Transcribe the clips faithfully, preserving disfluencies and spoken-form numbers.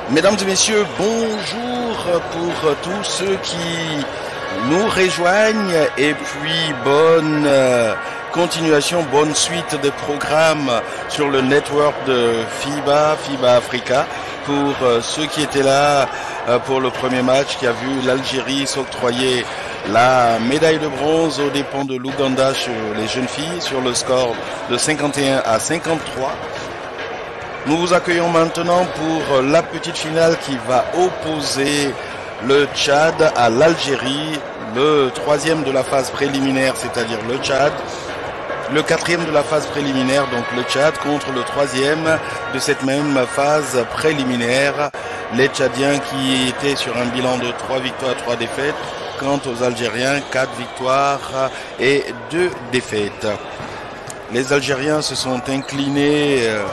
Mesdames et messieurs, bonjour pour tous ceux qui nous rejoignent et puis bonne euh, continuation, bonne suite de programmes sur le network de FIBA, FIBA Africa, pour euh, ceux qui étaient là euh, pour le premier match qui a vu l'Algérie s'octroyer la médaille de bronze aux dépens de l'Ouganda chez les jeunes filles sur le score de cinquante et un à cinquante-trois. Nous vous accueillons maintenant pour la petite finale qui va opposer le Tchad à l'Algérie, le troisième de la phase préliminaire, c'est-à-dire le Tchad, le quatrième de la phase préliminaire, donc le Tchad, contre le troisième de cette même phase préliminaire, les Tchadiens qui étaient sur un bilan de trois victoires, trois défaites, quant aux Algériens, quatre victoires et deux défaites. Les Algériens se sont inclinés... Euh,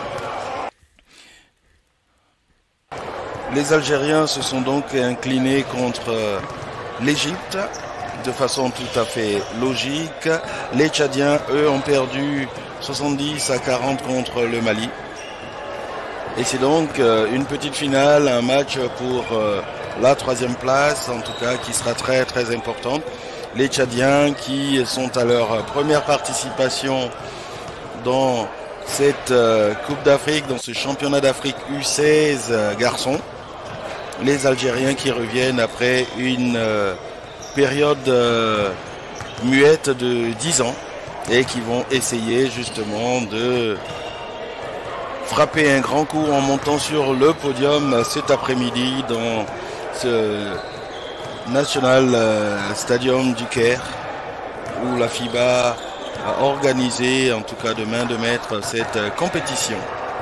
Les Algériens se sont donc inclinés contre l'Égypte de façon tout à fait logique. Les Tchadiens, eux, ont perdu soixante-dix à quarante contre le Mali. Et c'est donc une petite finale, un match pour la troisième place, en tout cas, qui sera très très importante. Les Tchadiens qui sont à leur première participation dans cette Coupe d'Afrique, dans ce championnat d'Afrique U seize garçons. Les Algériens qui reviennent après une euh, période euh, muette de dix ans et qui vont essayer justement de frapper un grand coup en montant sur le podium cet après-midi dans ce National euh, Stadium du Caire où la FIBA a organisé, en tout cas de main de maître, cette euh, compétition.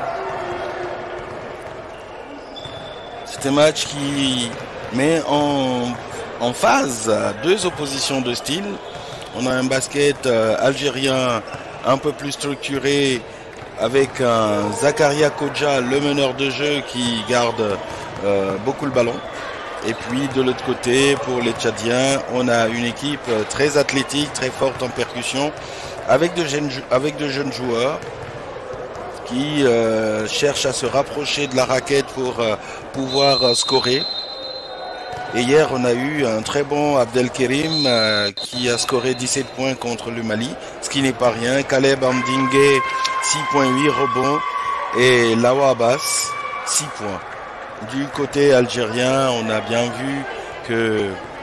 C'est un match qui met en, en phase deux oppositions de style. On a un basket euh, algérien un peu plus structuré avec un Zakaria Kodja, le meneur de jeu, qui garde euh, beaucoup le ballon. Et puis de l'autre côté, pour les Tchadiens, on a une équipe très athlétique, très forte en percussion, avec de jeunes, avec de jeunes joueurs qui euh, cherchent à se rapprocher de la raquette pour euh, pouvoir euh, scorer. Et hier, on a eu un très bon Abdelkerim euh, qui a scoré dix-sept points contre le Mali, ce qui n'est pas rien. Caleb Amdingue, six virgule huit rebonds. Et Lawa Abbas, six points. Du côté algérien, on a bien vu que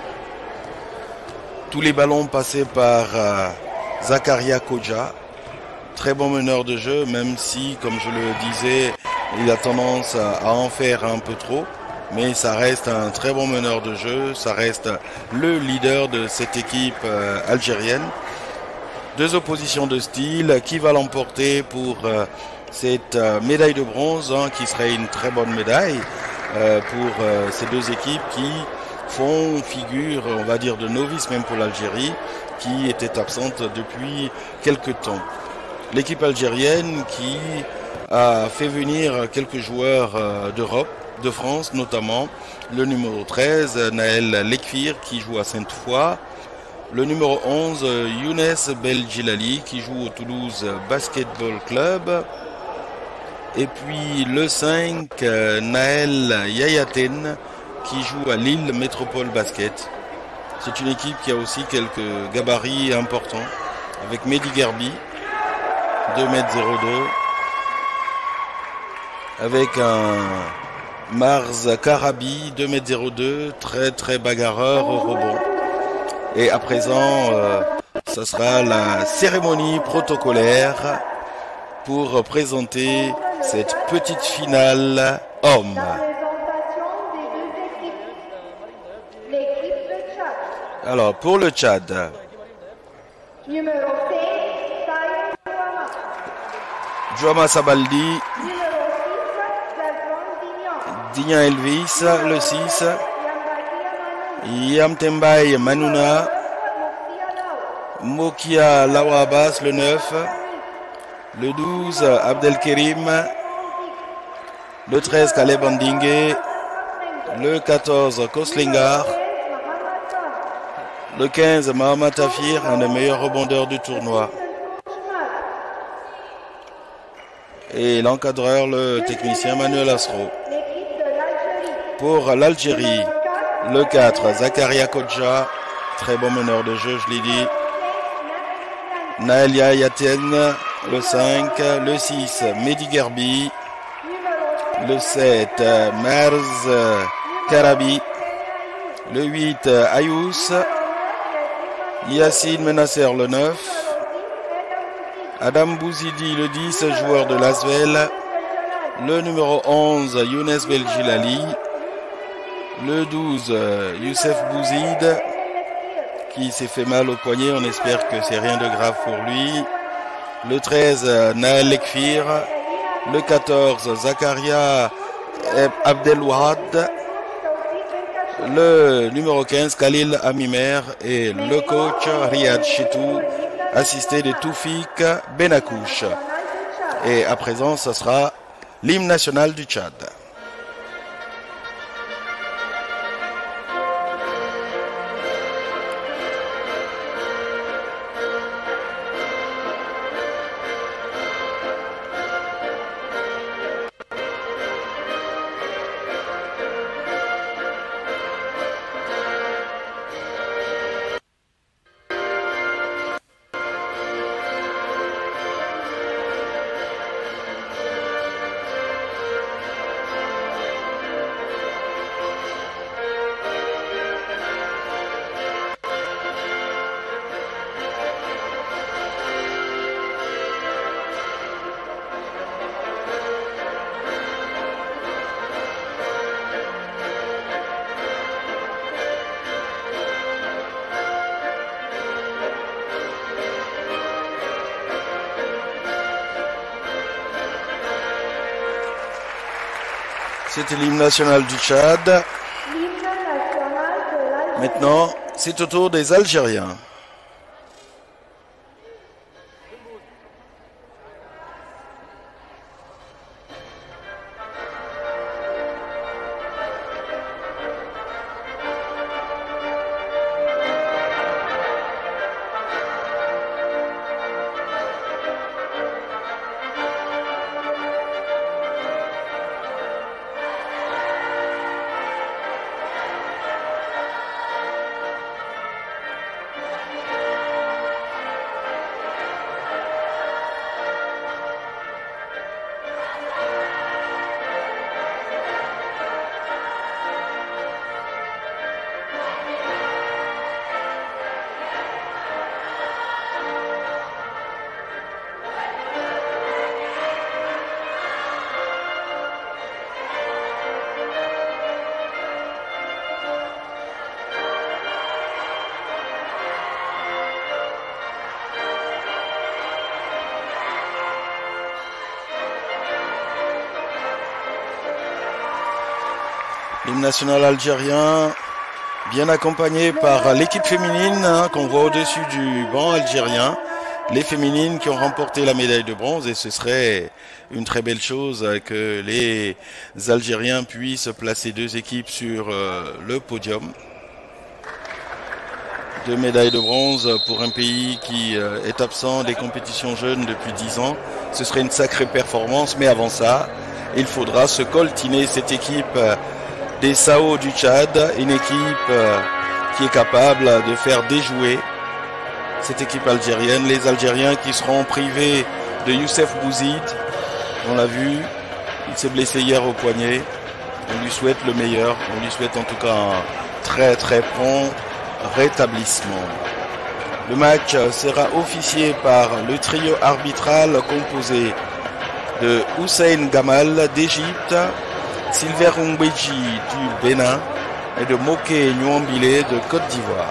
tous les ballons passaient par euh, Zakaria Kodja. Très bon meneur de jeu, même si, comme je le disais, il a tendance à en faire un peu trop. Mais ça reste un très bon meneur de jeu, ça reste le leader de cette équipe euh, algérienne. Deux oppositions de style, qui va l'emporter pour euh, cette euh, médaille de bronze, hein, qui serait une très bonne médaille euh, pour euh, ces deux équipes qui font figure, on va dire, de novices même pour l'Algérie, qui était absente depuis quelques temps. L'équipe algérienne qui a fait venir quelques joueurs d'Europe, de France notamment, le numéro treize, Naël Lekfir, qui joue à Sainte-Foy, le numéro onze, Younes Beljilali, qui joue au Toulouse Basketball Club, et puis le cinq, Naël Yayaten, qui joue à Lille Métropole Basket. C'est une équipe qui a aussi quelques gabarits importants, avec Mehdi Gerbi, deux mètres zéro deux, avec un Mars Karabi, deux mètres zéro deux, très très bagarreur au rebond. Et à présent, euh, ça sera la cérémonie protocolaire pour présenter cette petite finale homme. Alors, pour le Tchad, Djouama Sabaldi, Dignan Elvis, le six, Yamtembaye Manouna, Mokia Lawa Abbas, le neuf, le douze, Abdelkerim, le treize, Caleb Andingue, le quatorze, Koslingar, le quinze, Mohamed Tafir, un des meilleurs rebondeurs du tournoi. Et l'encadreur, le technicien Manuel Asro. pour l'Algérie. Le quatre, Zakaria Kodja, très bon meneur de jeu, je l'ai dit. Naelia Yaten, le cinq, le six, Mehdi Gerbi, le sept, Merz Karabi, le huit, Ayous, Yassine Menasser, le neuf, Adam Bouzidi, le dix, joueur de l'Asvel, le numéro onze, Younes Beljilali, le douze, Youssef Bouzid, qui s'est fait mal au poignet, on espère que c'est rien de grave pour lui. Le treize, Naël Lekfir. Le quatorze, Zakaria Abdelwahad. Le numéro quinze, Khalil Amimer. Et le coach Riyad Chitou, assisté de Toufik Benakouche. Et à présent, ce sera l'hymne national du Tchad. C'était l'hymne national du Tchad. Maintenant, c'est au tour des Algériens. L'hymne national algérien, bien accompagné par l'équipe féminine hein, qu'on voit au-dessus du banc algérien. Les féminines qui ont remporté la médaille de bronze et ce serait une très belle chose que les Algériens puissent placer deux équipes sur euh, le podium. Deux médailles de bronze pour un pays qui euh, est absent des compétitions jeunes depuis dix ans. Ce serait une sacrée performance, mais avant ça, il faudra se coltiner cette équipe euh, des Sao du Tchad, une équipe euh, qui est capable de faire déjouer cette équipe algérienne. Les Algériens qui seront privés de Youssef Bouzid, on l'a vu, il s'est blessé hier au poignet. On lui souhaite le meilleur, on lui souhaite en tout cas un très très prompt rétablissement. Le match sera officié par le trio arbitral composé de Hussein Gamal d'Égypte, Silver Ngbeji du Bénin et de Moké Nyuambile de Côte d'Ivoire.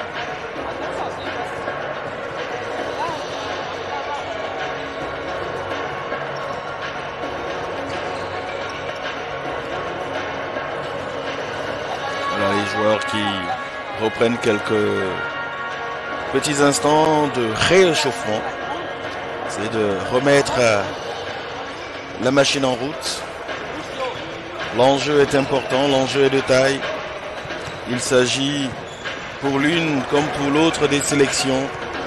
Voilà les joueurs qui reprennent quelques petits instants de réchauffement. C'est de remettre la machine en route. L'enjeu est important, l'enjeu est de taille. Il s'agit pour l'une comme pour l'autre des sélections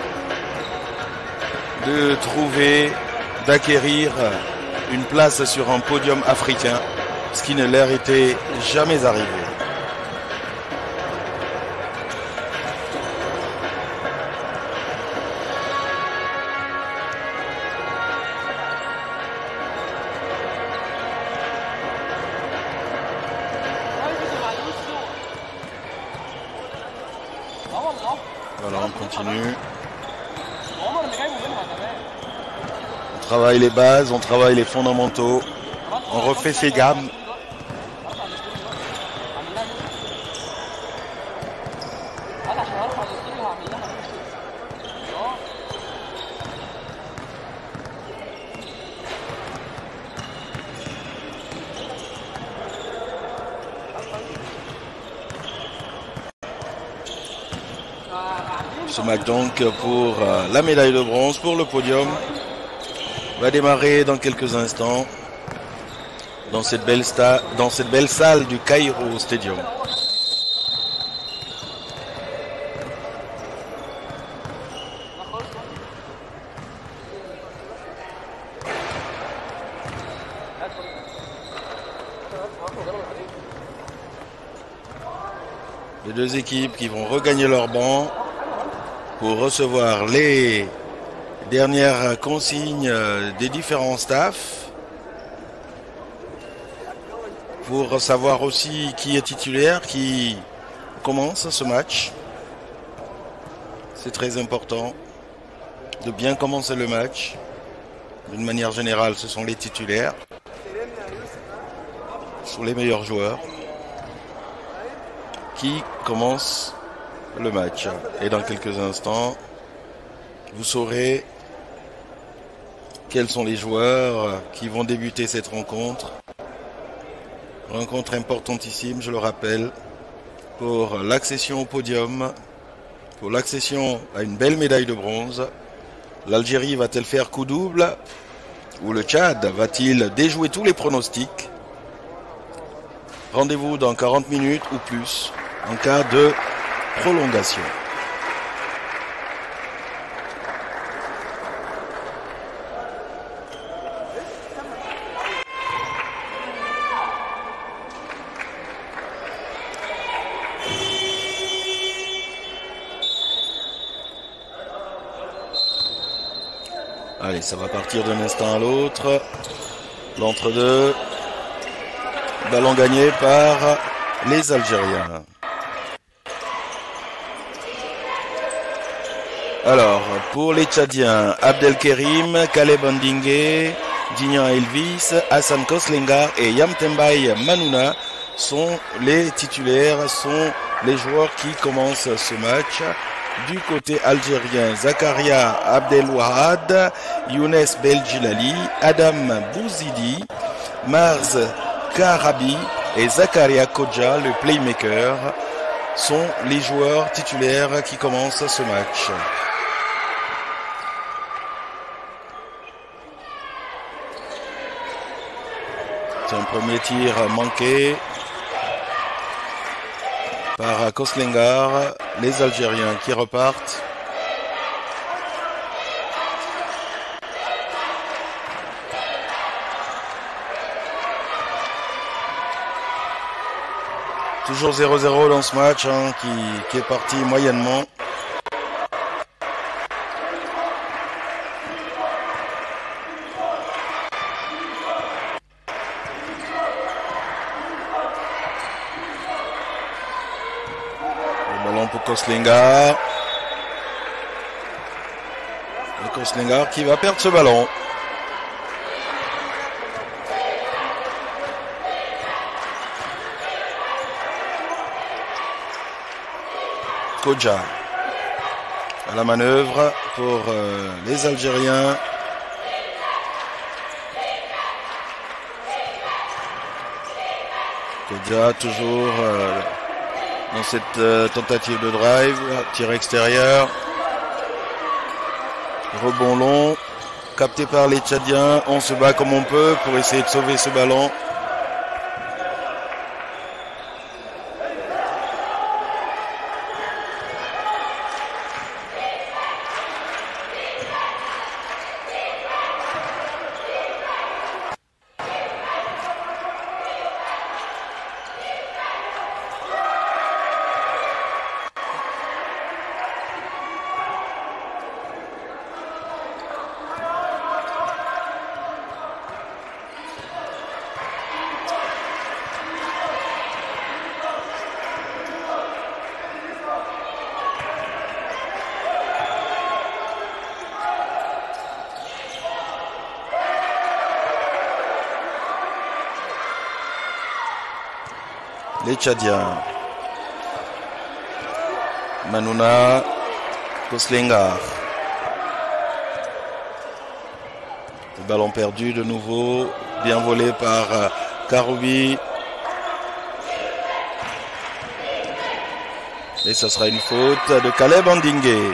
de trouver, d'acquérir une place sur un podium africain. ce qui ne leur était jamais arrivé. Voilà, on continue. On travaille les bases, on travaille les fondamentaux. On refait ses gammes. Ce match donc pour la médaille de bronze, pour le podium, va démarrer dans quelques instants dans cette belle, sta dans cette belle salle du Cairo Stadium. Les deux équipes qui vont regagner leur banc pour recevoir les dernières consignes des différents staffs, pour savoir aussi qui est titulaire, qui commence ce match. C'est très important de bien commencer le match. D'une manière générale, ce sont les titulaires, ce sont les meilleurs joueurs qui commencent le match. Et dans quelques instants, vous saurez quels sont les joueurs qui vont débuter cette rencontre. Rencontre importantissime, je le rappelle, pour l'accession au podium, pour l'accession à une belle médaille de bronze. L'Algérie va-t-elle faire coup double ou le Tchad va-t-il déjouer tous les pronostics? Rendez-vous dans quarante minutes ou plus en cas de prolongation. Allez, ça va partir d'un instant à l'autre. L'entre-deux. Ballon gagné par les Algériens. Alors, pour les Tchadiens, Abdelkerim, Kaleb Ndingue, Dignan Elvis, Hassan Koslengar et Yamtembaye Manouna sont les titulaires, sont les joueurs qui commencent ce match. Du côté algérien, Zakaria Abdelwahad, Younes Beljilali, Adam Bouzidi, Marz Karabi et Zakaria Kodja, le playmaker, sont les joueurs titulaires qui commencent ce match. C'est un premier tir manqué par Koslengar, les Algériens qui repartent. Toujours zéro zéro dans ce match hein, qui, qui est parti moyennement. Le ballon pour Koslengar. Et Koslengar qui va perdre ce ballon. Kodja à la manœuvre pour euh, les Algériens. Kodja toujours euh, dans cette euh, tentative de drive, tir extérieur, rebond long, capté par les Tchadiens. On se bat comme on peut pour essayer de sauver ce ballon. les Tchadiens. Manouna, Koslengar. Le ballon perdu de nouveau, bien volé par euh, Karoubi. Et ce sera une faute de Caleb Andingé.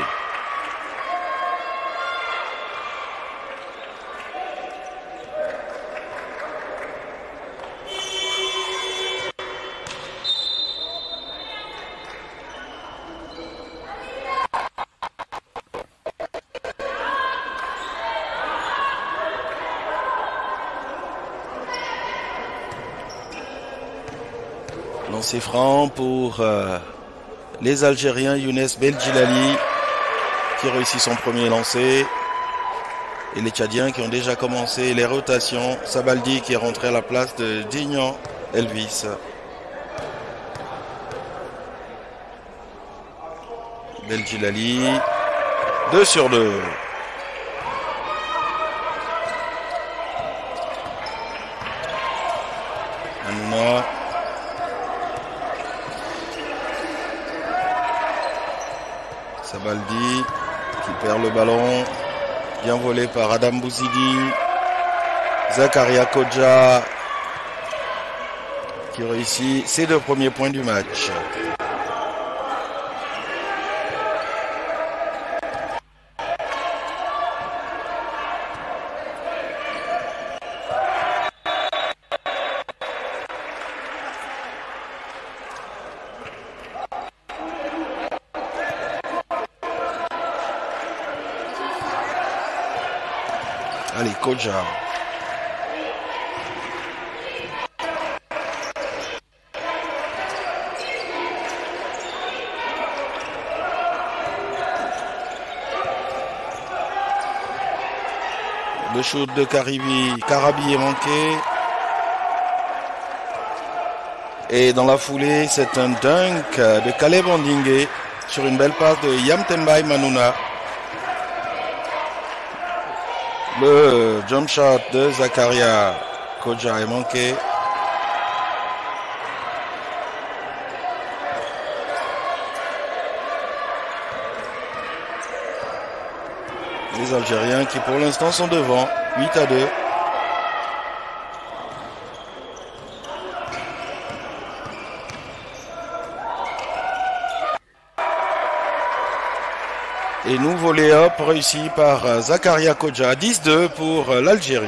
Lancé franc pour euh, les Algériens, Younes Beldjilali qui réussit son premier lancer. Et les Tchadiens qui ont déjà commencé les rotations. Sabaldi qui est rentré à la place de Dignan Elvis. Beldjilali, deux sur deux. Hanouna. Sabaldi qui perd le ballon. Bien volé par Adam Bouzidi. Zakaria Kodja qui réussit ses deux premiers points du match. Allez, Kodja. Le shoot de Karibi, Karabi est manqué. Et dans la foulée, c'est un dunk de Caleb Andingé sur une belle passe de Yamtembai Manouna. Le jump shot de Zakaria Kodja est manqué. Les Algériens qui pour l'instant sont devant, huit à deux. Et nouveau lay-up réussi par Zakaria Kodja, dix deux pour l'Algérie.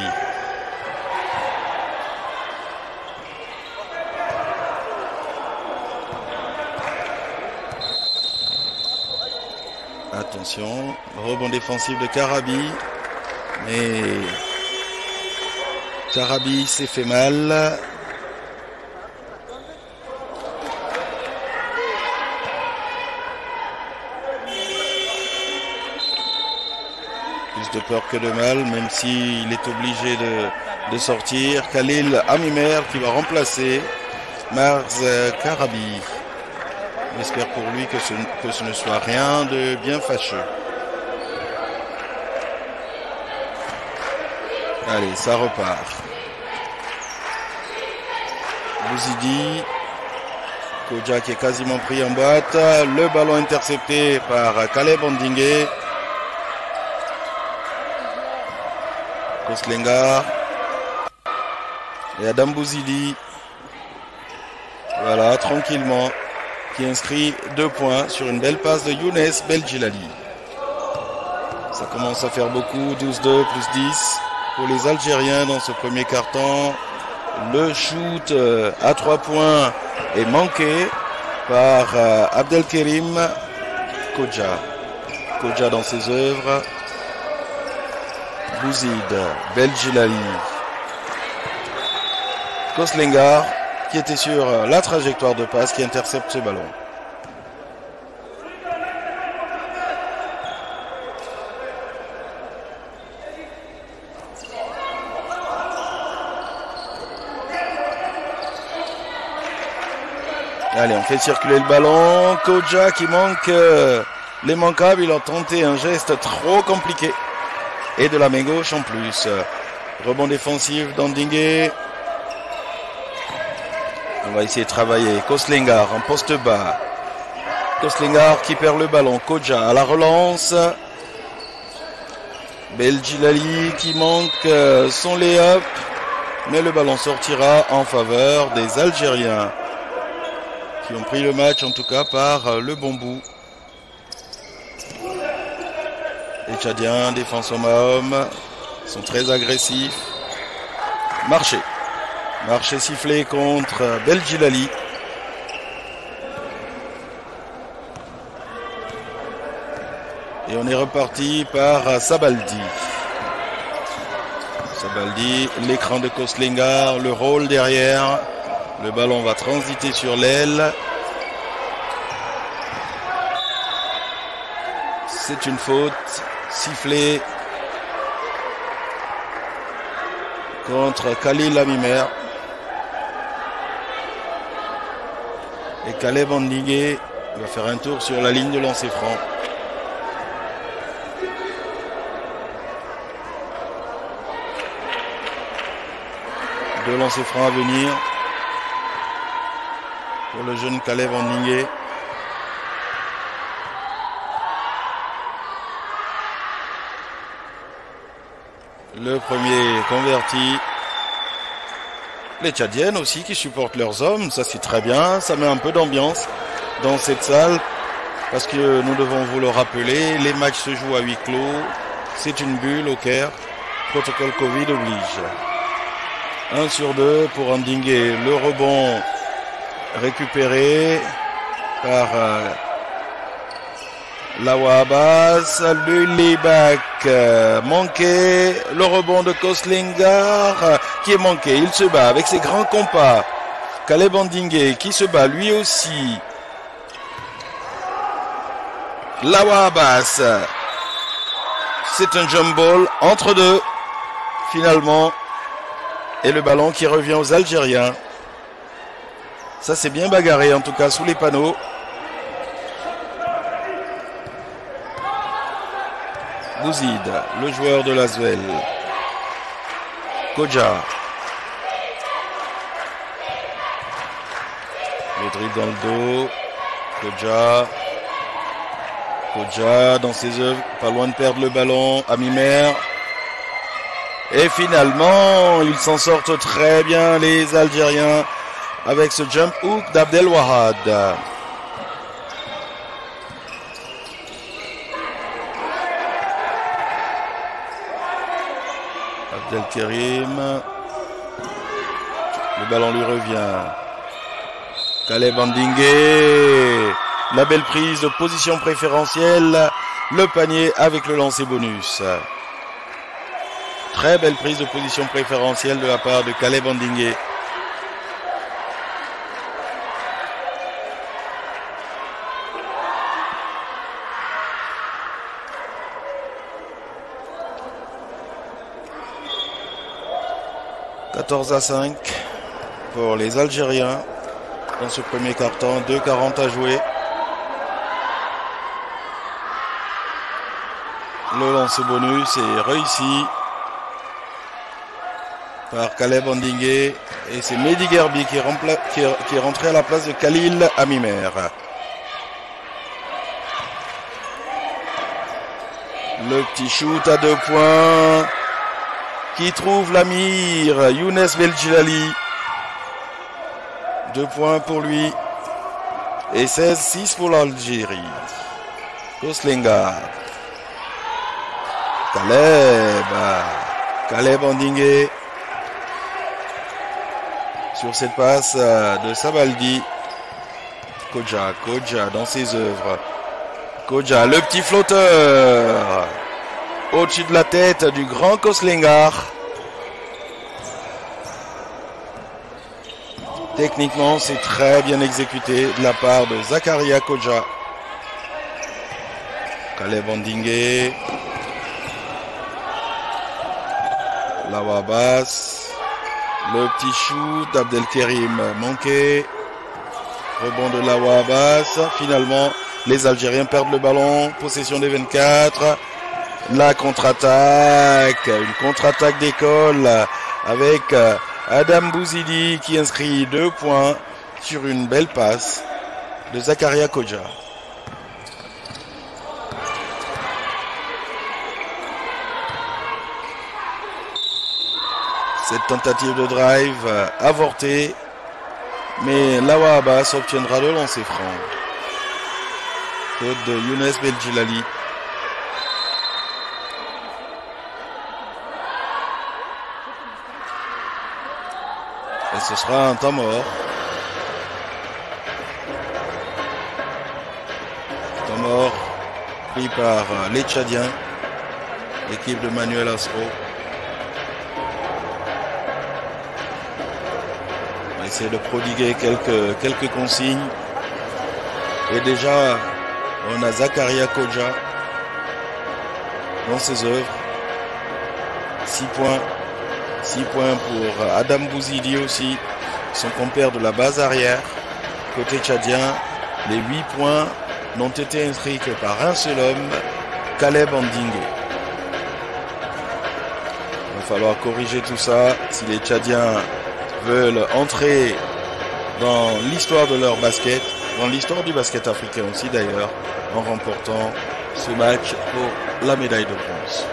Attention, rebond défensif de Karabi. Mais Karabi s'est fait mal. De peur que de mal, même s'il est obligé de, de sortir. Khalil Amimer qui va remplacer Marz Karabi. J'espère pour lui que ce, que ce ne soit rien de bien fâcheux. Allez, ça repart. Bouzidi. Kodja qui est quasiment pris en boîte. Le ballon intercepté par Caleb Andingé. Koslengar et Adam Bouzidi, voilà, tranquillement, qui inscrit deux points sur une belle passe de Younes Beldjilali. Ça commence à faire beaucoup, douze deux plus dix pour les Algériens dans ce premier quart-temps. Le shoot à trois points est manqué par Abdelkerim Kodja. Kodja dans ses œuvres. Bouzid, Beldjilali, Koslengar qui était sur la trajectoire de passe qui intercepte ce ballon. Allez, on fait circuler le ballon. Kodja qui manque euh, les manquables. Il a tenté un geste trop compliqué. Et de la main gauche en plus. Rebond défensif d'Andingé. On va essayer de travailler. Koslingar en poste bas. Koslingar qui perd le ballon. Kodja à la relance. Beljilali qui manque son lay-up. Mais le ballon sortira en faveur des Algériens qui ont pris le match en tout cas par le bon bout. Les Tchadiens, défense homme à homme, sont très agressifs. Marché. Marché sifflé contre Beljilali. Et on est reparti par Sabaldi. Sabaldi, l'écran de Koslingar, le rôle derrière. Le ballon va transiter sur l'aile. C'est une faute sifflée contre Khalil Amimer. Et Caleb Andigué va faire un tour sur la ligne de lancer franc. Deux lancers francs à venir pour le jeune Caleb Andigué. Le premier converti. Les Tchadiennes aussi qui supportent leurs hommes, ça c'est très bien, ça met un peu d'ambiance dans cette salle parce que nous devons vous le rappeler, les matchs se jouent à huis clos, c'est une bulle au Caire, protocole Covid oblige. Un sur deux pour Andigué, le rebond récupéré par euh, Lawa Abbas, le layback euh, manqué, le rebond de Koslingar euh, qui est manqué, il se bat avec ses grands compas. Caleb Andigué qui se bat lui aussi. Lawa Abbas, c'est un jump ball entre deux finalement et le ballon qui revient aux Algériens. Ça c'est bien bagarré en tout cas sous les panneaux. Bouzid, le joueur de l'Asvel. Kodja. Le dribble dans le dos. Kodja. Kodja dans ses œuvres, pas loin de perdre le ballon. Amimer. Et finalement, ils s'en sortent très bien les Algériens avec ce jump hook d'Abdel Wahad. Abdel Kerim. Le ballon lui revient. Caleb Andigué. La belle prise de position préférentielle. Le panier avec le lancer bonus. Très belle prise de position préférentielle de la part de Caleb Andigué. quatorze à cinq pour les Algériens dans ce premier quart-temps, deux quarante à jouer. Le lancer bonus est réussi par Caleb Andigué et c'est Mehdi Gerbi qui, qui, qui est rentré à la place de Khalil Amimer. Le petit shoot à deux points qui trouve la mire, Younes Beljilali. Deux points pour lui et seize six pour l'Algérie. Koslingar. Caleb. Caleb Andigué. Sur cette passe de Sabaldi. Kodja, Kodja dans ses œuvres. Kodja, le petit flotteur. Au-dessus de la tête du grand Koslingar. Techniquement, c'est très bien exécuté de la part de Zakaria Kodja. Caleb Andigué. Lawa Abbas. Le petit shoot d'Abdel Kerim manqué. Rebond de Lawa Abbas. Finalement, les Algériens perdent le ballon. Possession des vingt-quatre. La contre-attaque. Une contre-attaque d'école avec Adam Bouzidi qui inscrit deux points sur une belle passe de Zakaria Kodja. Cette tentative de drive euh, avortée, mais Lawa Abbas obtiendra le lancer franc. Faute de Younes Beljilali. Et ce sera un temps mort. Temps mort pris par les Tchadiens, l'équipe de Manuel Astro. On va essayer de prodiguer quelques, quelques consignes. Et déjà, on a Zakaria Kodja dans ses œuvres. six points. six points pour Adam Bouzidi aussi, son compère de la base arrière. Côté tchadien, les huit points n'ont été inscrits que par un seul homme, Caleb Andingue. Il va falloir corriger tout ça si les Tchadiens veulent entrer dans l'histoire de leur basket, dans l'histoire du basket africain aussi d'ailleurs, en remportant ce match pour la médaille de bronze.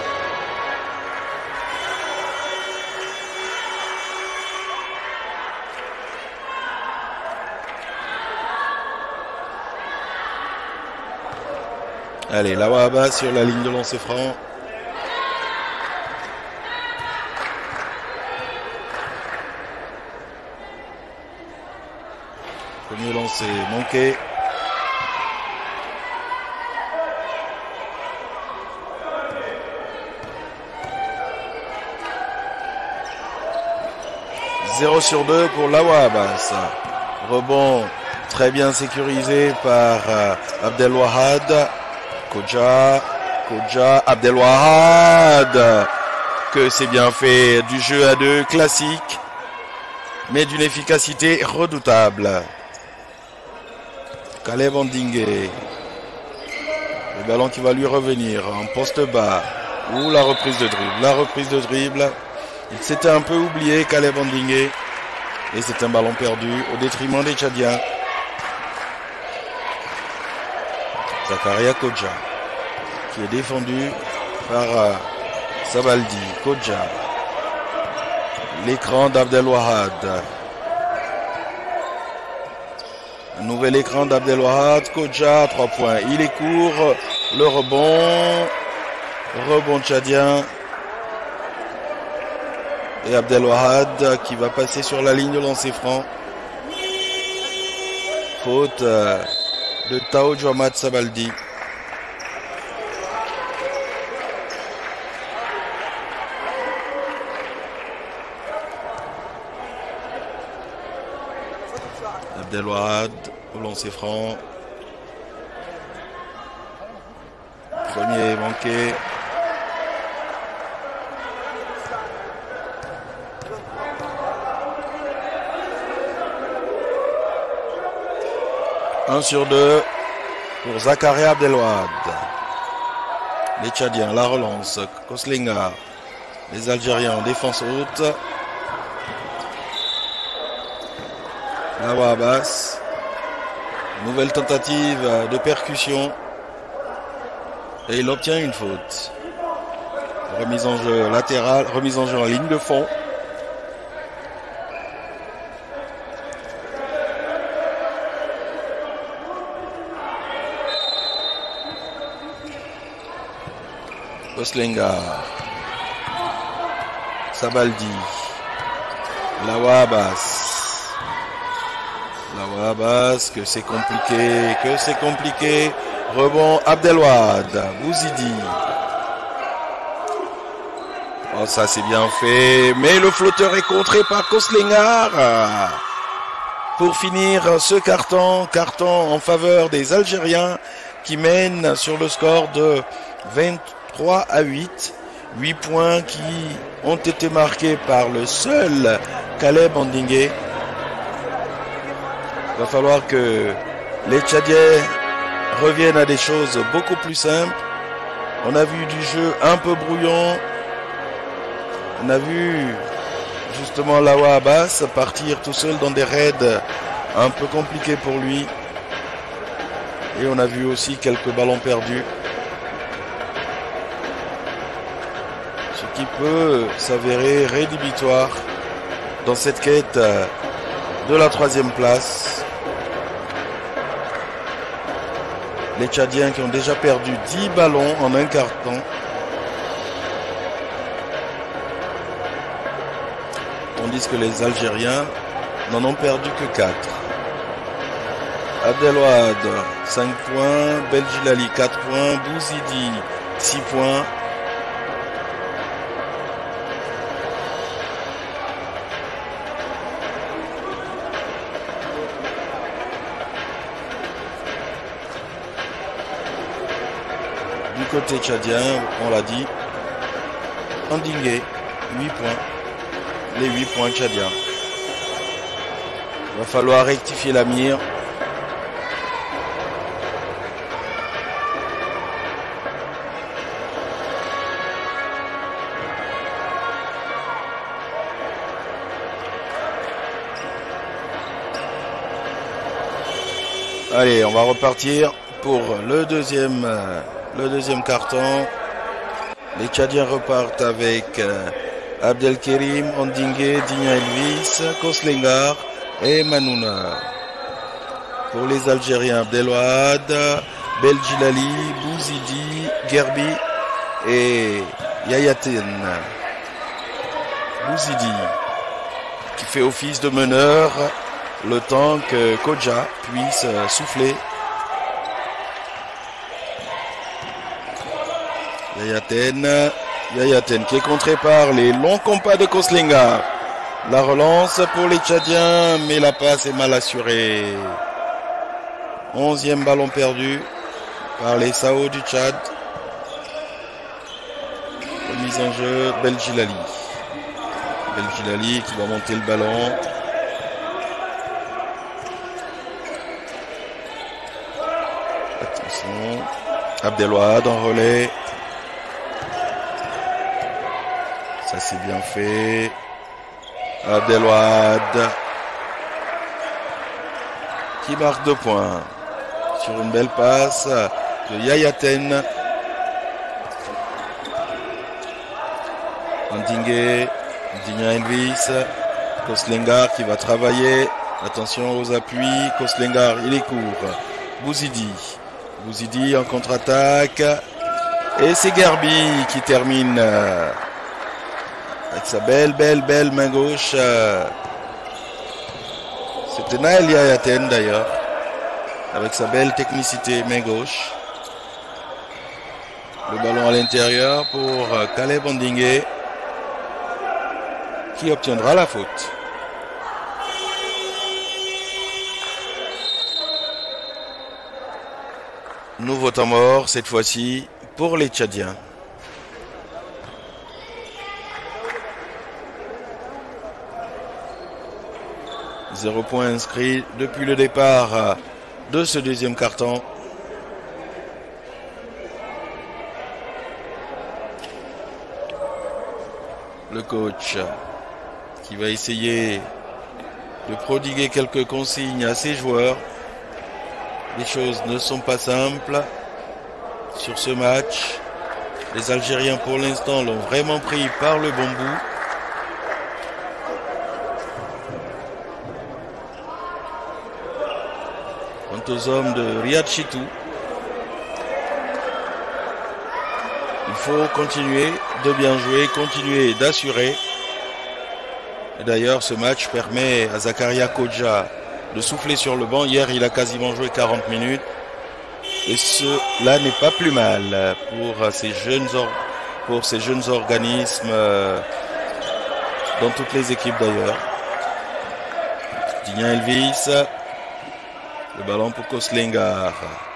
Allez, Lawa Abbas sur la ligne de lancer franc. Premier lancer manqué. zéro sur deux pour Lawa Abbas. Rebond très bien sécurisé par euh, Abdelwahad. Kodja, Kodja, Abdelwahad, que c'est bien fait, du jeu à deux classique, mais d'une efficacité redoutable. Caleb Andingue, le ballon qui va lui revenir en poste bas, ou la reprise de dribble, la reprise de dribble, il s'était un peu oublié Caleb Andingue, et c'est un ballon perdu au détriment des Tchadiens. Zakaria Kodja, qui est défendu par euh, Sabaldi. Kodja, l'écran d'Abdelwahad. Un nouvel écran d'Abdelwahad. Kodja, trois points. Il est court. Le rebond. Rebond tchadien. Et Abdelwahad qui va passer sur la ligne de lancer franc. Faute euh, de Tao Djouamad Sabaldi. Abdelwahad au lancer franc. Premier manqué. Un sur deux pour Zakaria Abdelwahad. Les Tchadiens, la relance. Koslinga. Les Algériens en défense haute. Lawa Abbas. Nouvelle tentative de percussion. Et il obtient une faute. Remise en jeu latérale, remise en jeu en ligne de fond. Koslinga, Sabaldi, Lawa Abbas, Lawa Abbas, que c'est compliqué, que c'est compliqué, rebond Abdelwahad, Bouzidi, oh ça c'est bien fait, mais le flotteur est contré par Koslinga, pour finir ce carton, carton en faveur des Algériens qui mènent sur le score de vingt-trois à huit. huit points qui ont été marqués par le seul Caleb Andingue. Il va falloir que les Tchadiens reviennent à des choses beaucoup plus simples. On a vu du jeu un peu brouillon. On a vu justement Lawa Abbas partir tout seul dans des raids Un peu compliqué pour lui. Et on a vu aussi quelques ballons perdus. Ce qui peut s'avérer rédhibitoire dans cette quête de la troisième place. Les Tchadiens qui ont déjà perdu dix ballons en un quart de temps. Tandis que les Algériens n'en ont perdu que quatre. Abdelwahad, cinq points. Beljilali, quatre points. Bouzidi, six points. Du côté tchadien, on l'a dit, Andingué, huit points. Les huit points tchadiens. Il va falloir rectifier la mire. Allez, on va repartir pour le deuxième, euh, le deuxième carton. Les Tchadiens repartent avec euh, Abdelkerim, Ondingue, Digna Elvis, Koslengar et Manouna. Pour les Algériens, Abdelwahad, Beljilali, Bouzidi, Gerbi et Yayaten. Bouzidi qui fait office de meneur le temps que Kodja puisse souffler. Yayaten, Yayaten qui est contré par les longs compas de Koslengar. La relance pour les Tchadiens, mais la passe est mal assurée. Onzième ballon perdu par les Sao du Tchad. Remise en jeu, Beljilali. Beljilali qui va monter le ballon. Attention. Abdelwahad en relais. Ça c'est bien fait. Abdelwahad qui marque deux points sur une belle passe de Yayaten. Ondingue, Digna Elvis, Koslengar qui va travailler. Attention aux appuis. Koslengar, il est court. Bouzidi. Bouzidi en contre-attaque. Et c'est Gerbi qui termine avec sa belle, belle, belle main gauche. C'était Naël Yayaten d'ailleurs. Avec sa belle technicité main gauche. Le ballon à l'intérieur pour Caleb Ondingue, qui obtiendra la faute. Nouveau temps mort, cette fois-ci, pour les Tchadiens. Zéro point inscrit depuis le départ de ce deuxième carton. Le coach qui va essayer de prodiguer quelques consignes à ses joueurs. Les choses ne sont pas simples sur ce match. Les Algériens pour l'instant l'ont vraiment pris par le bon bout. Quant aux hommes de Riyad Chitou, il faut continuer de bien jouer, continuer d'assurer. Et d'ailleurs, ce match permet à Zakaria Kodja de souffler sur le banc. Hier, il a quasiment joué quarante minutes. Et cela n'est pas plus mal pour ces jeunes, or pour ces jeunes organismes, euh, dans toutes les équipes d'ailleurs. Digna Elvis, le ballon pour Koslengar.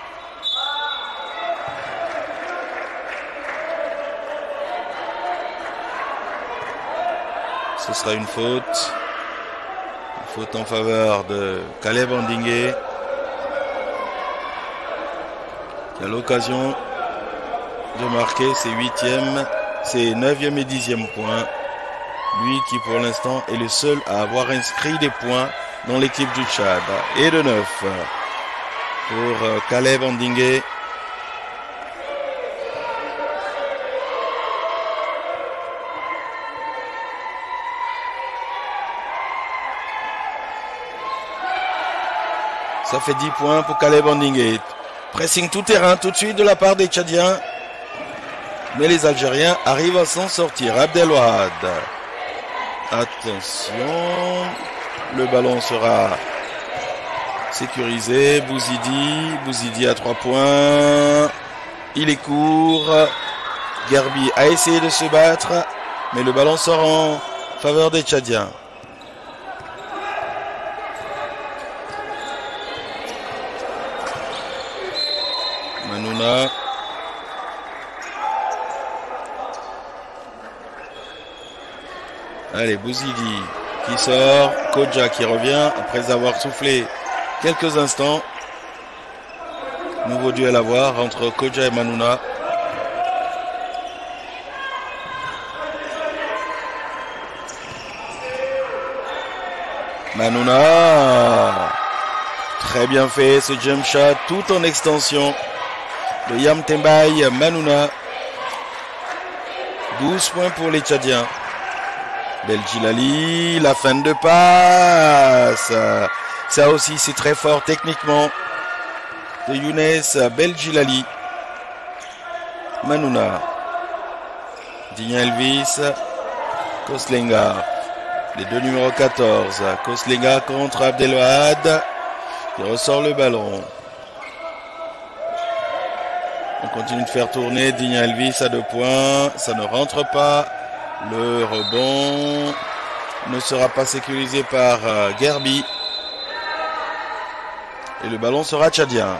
Ce sera une faute. Une faute en faveur de Caleb Ondingue, qui a l'occasion de marquer ses huitième, ses neuvième et dixième points. Lui qui pour l'instant est le seul à avoir inscrit des points dans l'équipe du Tchad. Et de neuf pour Caleb Andingue. Ça fait dix points pour Caleb Andingue. Pressing tout terrain tout de suite de la part des Tchadiens. Mais les Algériens arrivent à s'en sortir. Abdelwahad. Attention. Le ballon sera sécurisé. Bouzidi. Bouzidi à trois points. Il est court. Gerbi a essayé de se battre. Mais le ballon sort en faveur des Tchadiens. Manouna. Allez, Bouzidi qui sort. Kodja qui revient après avoir soufflé quelques instants. Nouveau duel à voir entre Kodja et Manouna. Manouna. Très bien fait ce jump shot tout en extension de Yam Tembaï Manouna. douze points pour les Tchadiens. Beldjilali, la fin de passe. Ça aussi c'est très fort techniquement de Younes Beldjilali. Manouna. Digna Elvis. Koslenga. Les deux numéros quatorze. Koslenga contre Abdelwahad. Il ressort le ballon. On continue de faire tourner Digna Elvis à deux points. Ça ne rentre pas. Le rebond ne sera pas sécurisé par euh, Gerbi. Et le ballon sera tchadien.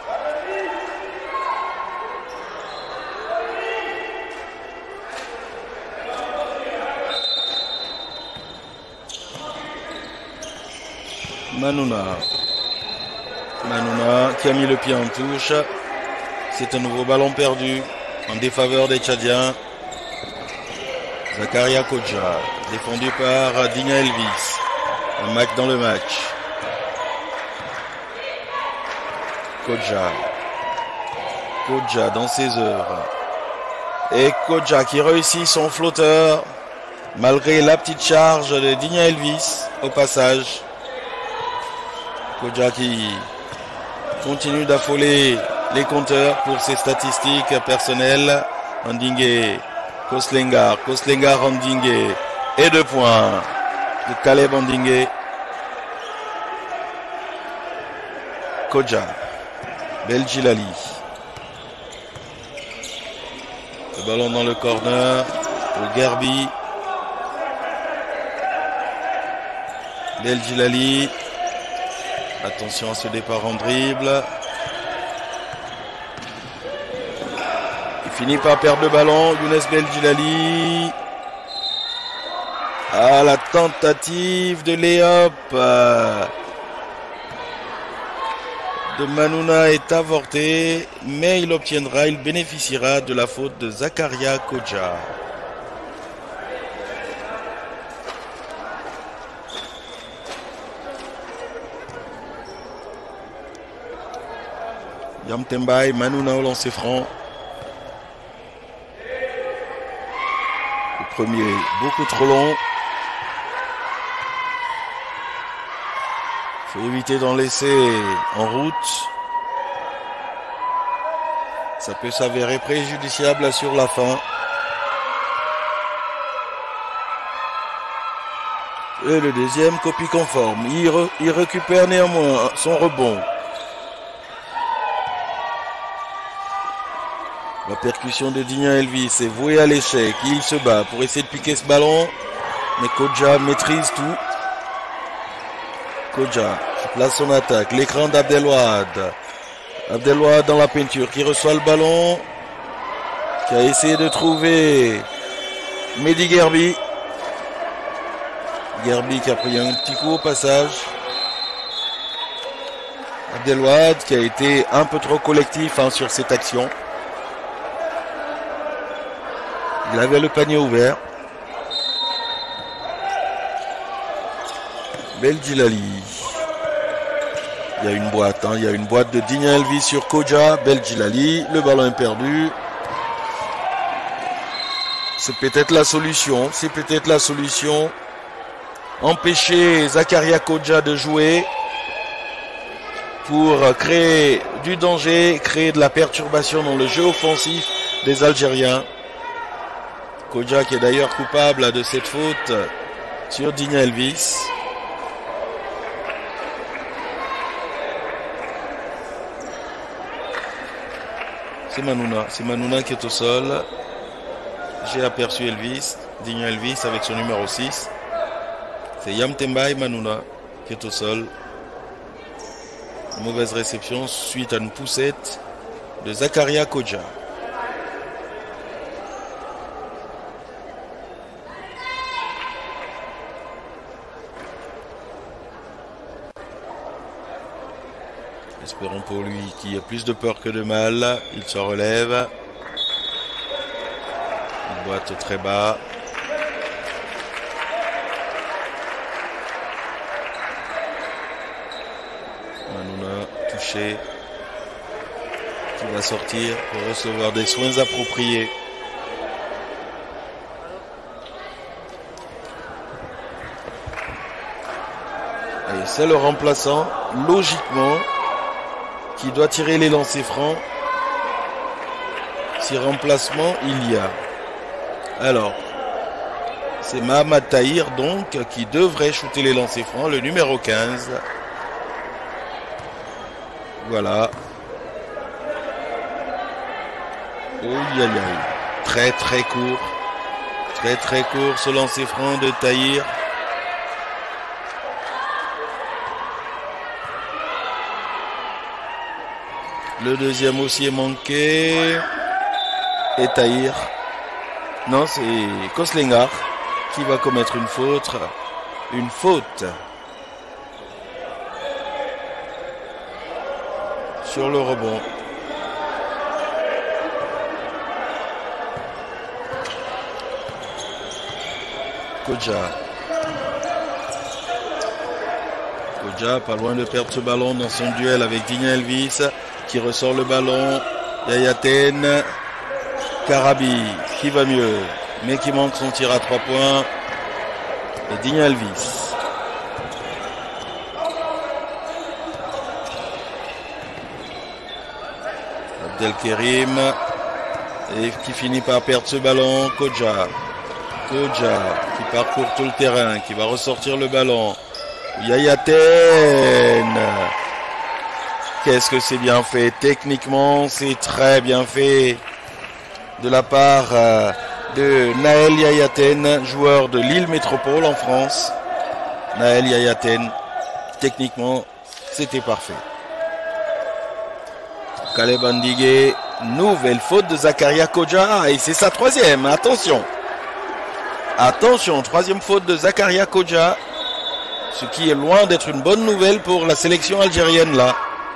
Manouna. Manouna qui a mis le pied en touche. C'est un nouveau ballon perdu en défaveur des Tchadiens. Zakaria Kodja, défendu par Digna Elvis. Un match dans le match. Kodja. Kodja dans ses œuvres. Et Kodja qui réussit son flotteur malgré la petite charge de Digna Elvis au passage. Kodja qui continue d'affoler les compteurs pour ses statistiques personnelles. Andingue. Koslengar, Koslengar Andingue et deux points de Caleb Andingue. Kodja, Beldjilali. Le ballon dans le corner pour Gerbi. Beldjilali. Attention à ce départ en dribble. Finit par perdre le ballon, Younes Beldjilali. Ah, la tentative de Léop de Manouna est avortée, mais il obtiendra, il bénéficiera de la faute de Zakaria Kodja. Yam Tembaï, Manouna au lancer franc. Premier, beaucoup trop long. Il faut éviter d'en laisser en route. Ça peut s'avérer préjudiciable sur la fin. Et le deuxième, copie conforme. Il, re, il récupère néanmoins son rebond. La percussion de Digna Elvis est vouée à l'échec. Il se bat pour essayer de piquer ce ballon. Mais Kodja maîtrise tout. Kodja place son attaque. L'écran d'Abdelwahad. Abdelwahad dans la peinture qui reçoit le ballon. Qui a essayé de trouver Mehdi Gerbi. Gerbi qui a pris un petit coup au passage. Abdelwahad qui a été un peu trop collectif hein, sur cette action. Il avait le panier ouvert. Beldjilali. Il y a une boîte, hein, il y a une boîte de Digna Elvis sur Koja, Beljilali, le ballon est perdu. C'est peut-être la solution, c'est peut-être la solution. Empêcher Zakaria Koja de jouer pour créer du danger, créer de la perturbation dans le jeu offensif des Algériens. Koja qui est d'ailleurs coupable de cette faute sur Digna Elvis. C'est Manouna, c'est Manouna qui est au sol. J'ai aperçu Elvis, Digna Elvis avec son numéro six. C'est Yamtemba et Manouna qui est au sol. Mauvaise réception suite à une poussette de Zakaria Koja. Espérons pour lui qu'il a plus de peur que de mal. Il se relève. Il boite très bas. Manouna touché. Qui va sortir pour recevoir des soins appropriés. Et c'est le remplaçant, logiquement, qui doit tirer les lancers francs. Si remplacement il y a. Alors, c'est Mahamad Tahir donc qui devrait shooter les lancers francs, le numéro quinze. Voilà. Oh aïe aïe. Très très court. Très très court ce lancer franc de Tahir. Le deuxième aussi est manqué. Et Tahir. Non, c'est Koslengar qui va commettre une faute. Une faute. Sur le rebond. Koja. Koja, pas loin de perdre ce ballon dans son duel avec Digna Elvis. Qui ressort le ballon. Yayaten. Karabi qui va mieux, mais qui manque son tir à trois points. Et Digna Elvis. Abdelkerim. Et qui finit par perdre ce ballon. Koja. Koja qui parcourt tout le terrain, qui va ressortir le ballon. Yayaten. Qu'est-ce que c'est bien fait. Techniquement, c'est très bien fait. De la part euh, de Naël Yayaten, joueur de Lille Métropole en France. Naël Yayaten, techniquement, c'était parfait. Caleb Andigué, nouvelle faute de Zakaria Koja. Et c'est sa troisième, attention. Attention, troisième faute de Zakaria Koja. Ce qui est loin d'être une bonne nouvelle pour la sélection algérienne là.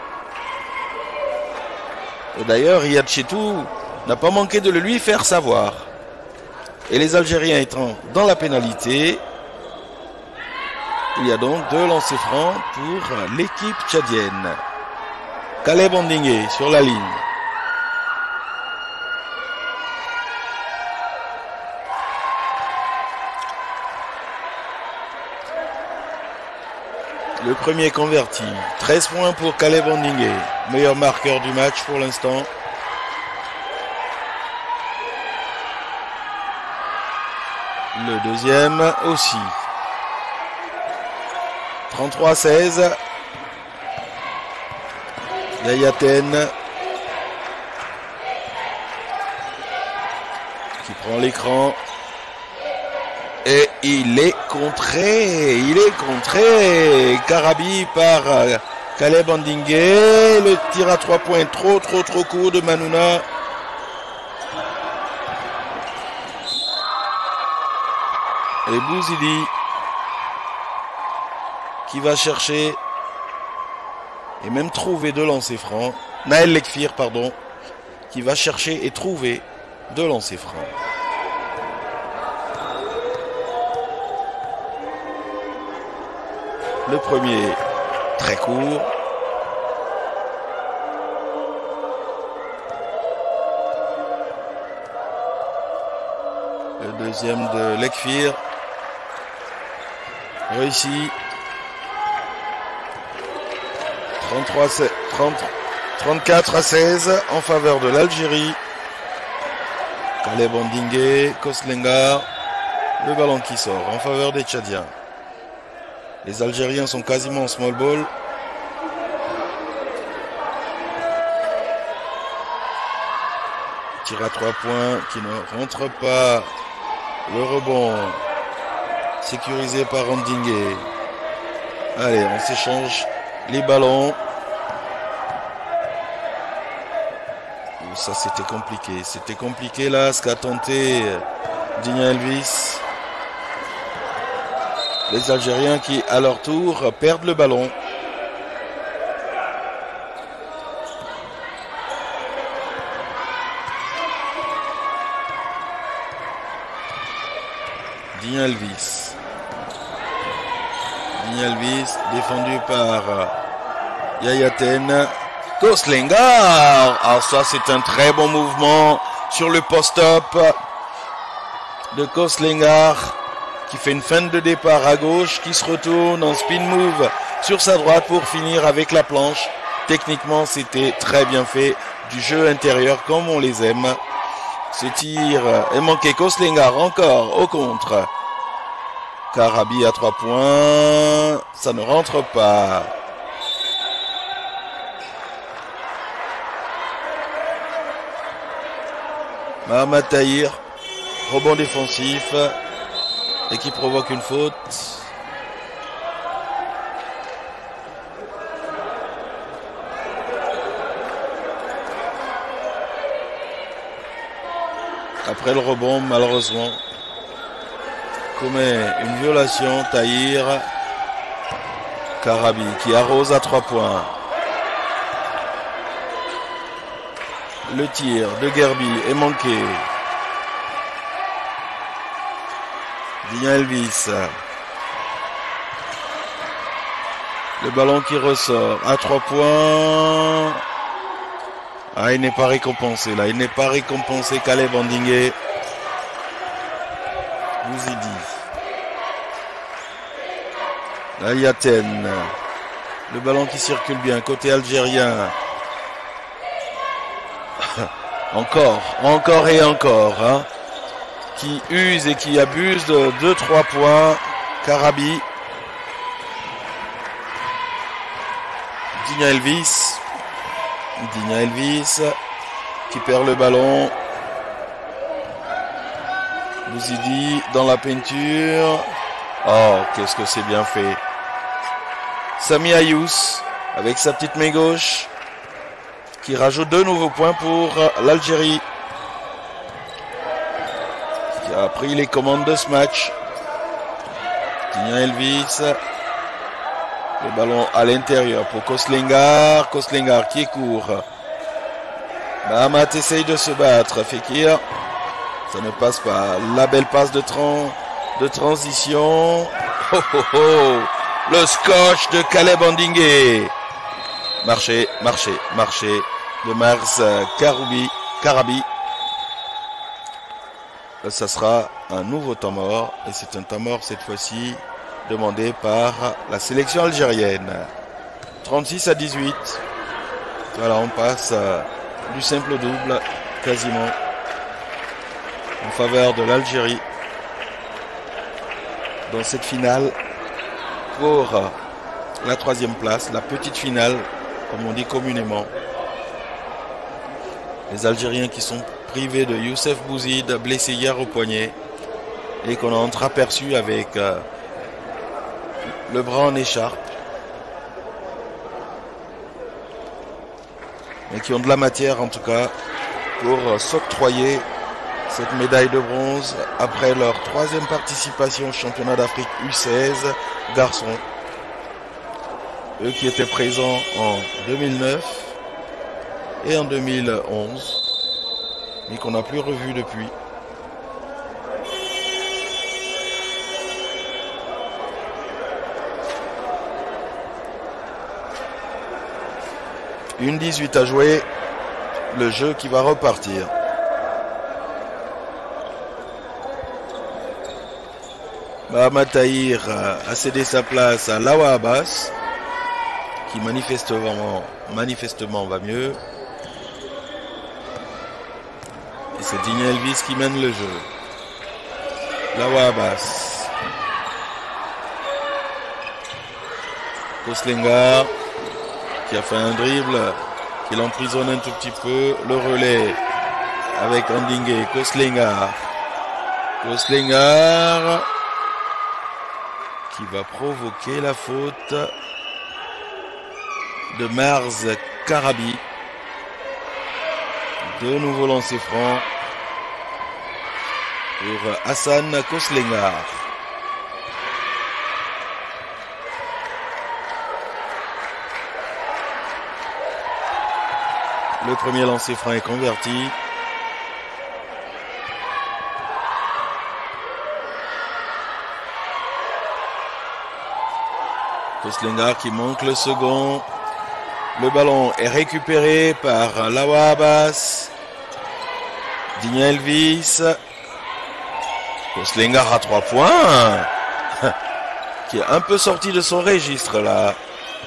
Et d'ailleurs, Riyad Chetou n'a pas manqué de le lui faire savoir. Et les Algériens étant dans la pénalité, il y a donc deux lancers francs pour l'équipe tchadienne. Caleb Andigué sur la ligne. Le premier converti. treize points pour Caleb Andigué. Meilleur marqueur du match pour l'instant. Le deuxième aussi. trente-trois à seize. Yayaten. Qui prend l'écran. Et il est contré. Il est contré. Karabi par Caleb Andigué. Le tir à trois points trop, trop, trop court de Manouna. Et Bouzidi qui va chercher et même trouver deux lancers francs. Naël Lekfir, pardon, qui va chercher et trouver deux lancers francs. Le premier, très court. Deuxième de Lekfir. Réussi. trente-trois, trente, trente-quatre à seize en faveur de l'Algérie. Caleb Ondingue, Koslengar. Le ballon qui sort en faveur des Tchadiens. Les Algériens sont quasiment en small ball. Tir à trois points qui ne rentre pas. Le rebond sécurisé par Ondingue. Allez, on s'échange les ballons. Ça c'était compliqué. C'était compliqué là ce qu'a tenté Digna Elvis. Les Algériens qui à leur tour perdent le ballon. Digna Elvis. Digna Elvis défendu par Yayaten. Koslengar. Ah, ça c'est un très bon mouvement sur le post-up de Koslengar qui fait une feinte de départ à gauche, qui se retourne en spin move sur sa droite pour finir avec la planche. Techniquement c'était très bien fait, du jeu intérieur comme on les aime. Ce tir est manqué. Koslengar encore au contre. Karabi à trois points, ça ne rentre pas. Mohamed Tahir, rebond défensif et qui provoque une faute. Après le rebond, malheureusement, commet une violation. Tahir. Karabi qui arrose à trois points. Le tir de Gerbi est manqué. Digna Elvis. Le ballon qui ressort à trois points. Ah, il n'est pas récompensé là. Il n'est pas récompensé. Caleb Ondingue. Bouzidi. Yayaten. Le ballon qui circule bien. Côté algérien. Encore, encore et encore, hein, qui use et qui abuse de deux trois points. Karabi. Digna Elvis. Digna Elvis qui perd le ballon. Bouzidi dans la peinture. Oh, qu'est-ce que c'est bien fait. Sami Ayous avec sa petite main gauche, qui rajoute deux nouveaux points pour l'Algérie, qui a pris les commandes de ce match. Digna Elvis. Le ballon à l'intérieur pour Koslengar. Koslengar qui est court. Mahamat essaye de se battre. Fekir. Ça ne passe pas. La belle passe de, tran de transition. Oh, oh, oh. Le scotch de Caleb Ondingue. Marché, marché, marché de Mars Karoubi, Karabi. Ça sera un nouveau temps mort. Et c'est un temps mort cette fois-ci demandé par la sélection algérienne. trente-six à dix-huit. Voilà, on passe du simple au double, quasiment, en faveur de l'Algérie dans cette finale pour la troisième place, la petite finale, comme on dit communément. Les Algériens qui sont privés de Youssef Bouzid, blessé hier au poignet, et qu'on a entreaperçu avec euh, le bras en écharpe, mais qui ont de la matière en tout cas pour euh, s'octroyer cette médaille de bronze après leur troisième participation au championnat d'Afrique U seize garçons. Eux qui étaient présents en deux mille neuf et en deux mille onze, mais qu'on n'a plus revu depuis. Une dix-huit à jouer, le jeu qui va repartir. Mohamed Tahir a cédé sa place à Lawa Abbas, qui manifestement, manifestement va mieux. Et c'est Digne Elvis qui mène le jeu. Lawa Abbas. Koslenga, qui a fait un dribble, qui l'emprisonne un tout petit peu. Le relais avec Andingue. Koslenga. Koslenga, qui va provoquer la faute de Mars Karabi. De nouveau lancé franc pour Hassan Koslenga. Le premier lancé franc est converti. Koslenga qui manque le second. Le ballon est récupéré par Lawa Abbas. Digne Elvis. Koslenga à trois points. Qui est un peu sorti de son registre là.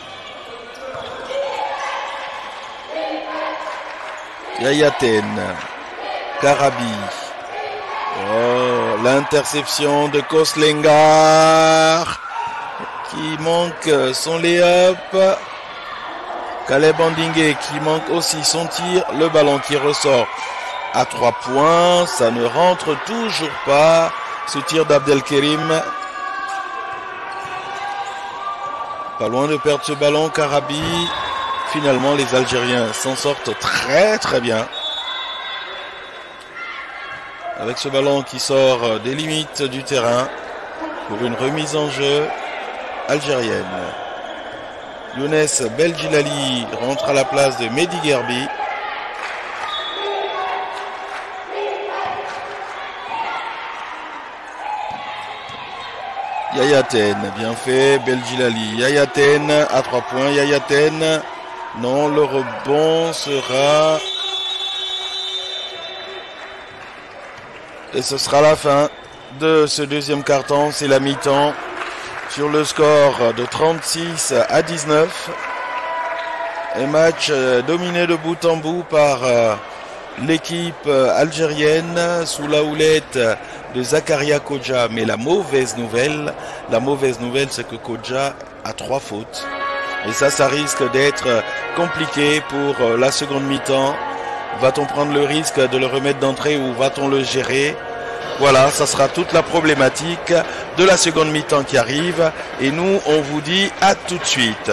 Yayaten. Karabi. Oh, l'interception de Koslenga. Qui manque son lay-up. Caleb Andingue qui manque aussi son tir. Le ballon qui ressort à trois points. Ça ne rentre toujours pas. Ce tir d'Abdelkerim. Pas loin de perdre ce ballon. Karabi. Finalement, les Algériens s'en sortent très très bien. Avec ce ballon qui sort des limites du terrain. Pour une remise en jeu algérienne. Younes Beldjilali rentre à la place de Mehdi Gerbi. Yayaten, bien fait, Beldjilali. Yayaten à trois points, Yayaten. Non, le rebond sera... Et ce sera la fin de ce deuxième quart-temps, c'est la mi-temps. Sur le score de trente-six à dix-neuf. Un match dominé de bout en bout par l'équipe algérienne sous la houlette de Zakaria Kodja. Mais la mauvaise nouvelle, la mauvaise nouvelle, c'est que Kodja a trois fautes. Et ça, ça risque d'être compliqué pour la seconde mi-temps. Va-t-on prendre le risque de le remettre d'entrée ou va-t-on le gérer ? Voilà, ça sera toute la problématique de la seconde mi-temps qui arrive. Et nous, on vous dit à tout de suite.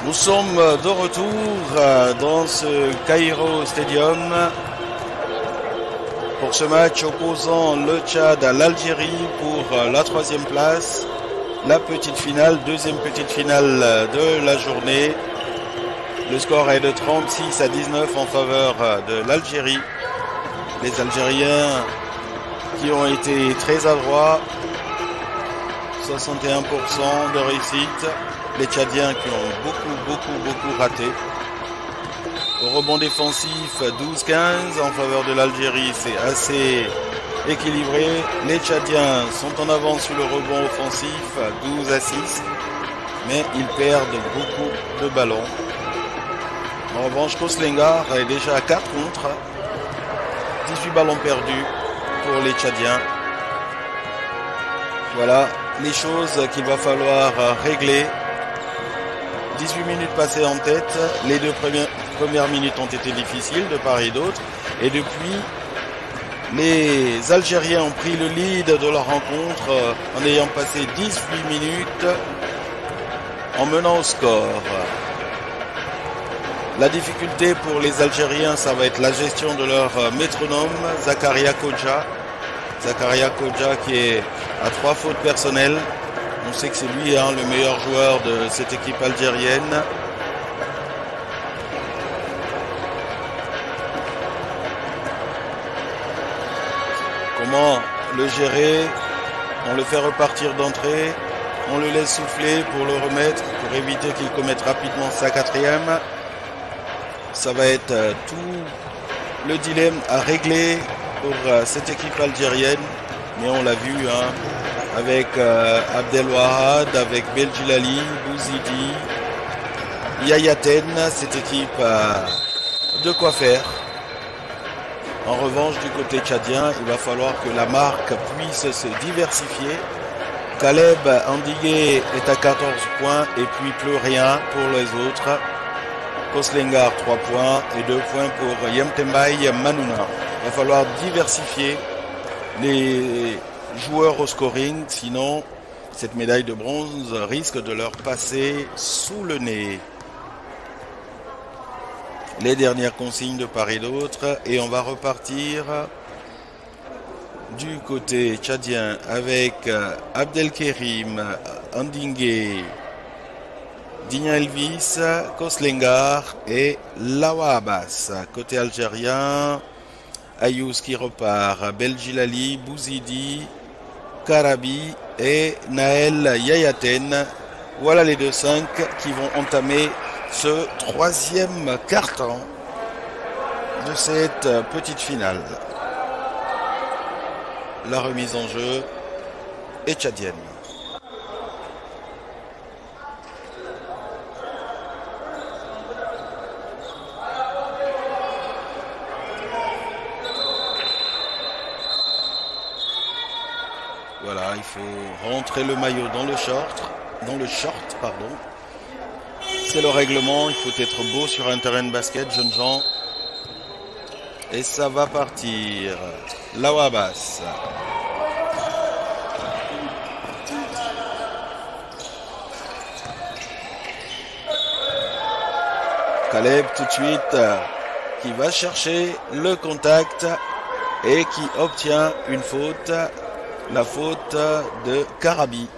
Nous sommes de retour dans ce Cairo Stadium pour ce match opposant le Tchad à l'Algérie pour la troisième place, la petite finale, deuxième petite finale de la journée. Le score est de trente-six à dix-neuf en faveur de l'Algérie. Les Algériens qui ont été très adroits, soixante et un pour cent de réussite. Les Tchadiens qui ont beaucoup, beaucoup, beaucoup raté. Au rebond défensif, douze quinze en faveur de l'Algérie, c'est assez équilibré. Les Tchadiens sont en avance sur le rebond offensif, douze à six, mais ils perdent beaucoup de ballons. En revanche, Koslengar est déjà à quatre contre, dix-huit ballons perdus pour les Tchadiens. Voilà les choses qu'il va falloir régler. dix-huit minutes passées en tête, les deux premières, premières minutes ont été difficiles de part et d'autre. Et depuis, les Algériens ont pris le lead de la rencontre en ayant passé dix-huit minutes en menant au score. La difficulté pour les Algériens, ça va être la gestion de leur métronome, Zakaria Kodja. Zakaria Kodja qui est à trois fautes personnelles. On sait que c'est lui hein, le meilleur joueur de cette équipe algérienne. Comment le gérer? On le fait repartir d'entrée. On le laisse souffler pour le remettre, pour éviter qu'il commette rapidement sa quatrième. Ça va être euh, tout le dilemme à régler pour euh, cette équipe algérienne. Mais on l'a vu, hein, avec euh, Abdelwahad, avec Beljilali, Bouzidi, Yayaten, cette équipe a de quoi faire. En revanche, du côté tchadien, il va falloir que la marque puisse se diversifier. Caleb Andigué est à quatorze points et puis plus rien pour les autres. Koslengar trois points et deux points pour Yemtembaï Manouna. Il va falloir diversifier les joueurs au scoring, sinon cette médaille de bronze risque de leur passer sous le nez. Les dernières consignes de part et d'autre et on va repartir du côté tchadien avec Abdelkerim Andingue, Digna Elvis, Koslengar et Lawa Abbas. Côté algérien, Ayouz qui repart, Beljilali, Bouzidi, Karabi et Naël Yayaten. Voilà les deux cinq qui vont entamer ce troisième quart-temps de cette petite finale. La remise en jeu est tchadienne. Voilà, il faut rentrer le maillot dans le short, dans le short, pardon. C'est le règlement, il faut être beau sur un terrain de basket, jeunes gens. Et ça va partir. Lawa Abbas. Caleb tout de suite qui va chercher le contact et qui obtient une faute. La faute de Karabi.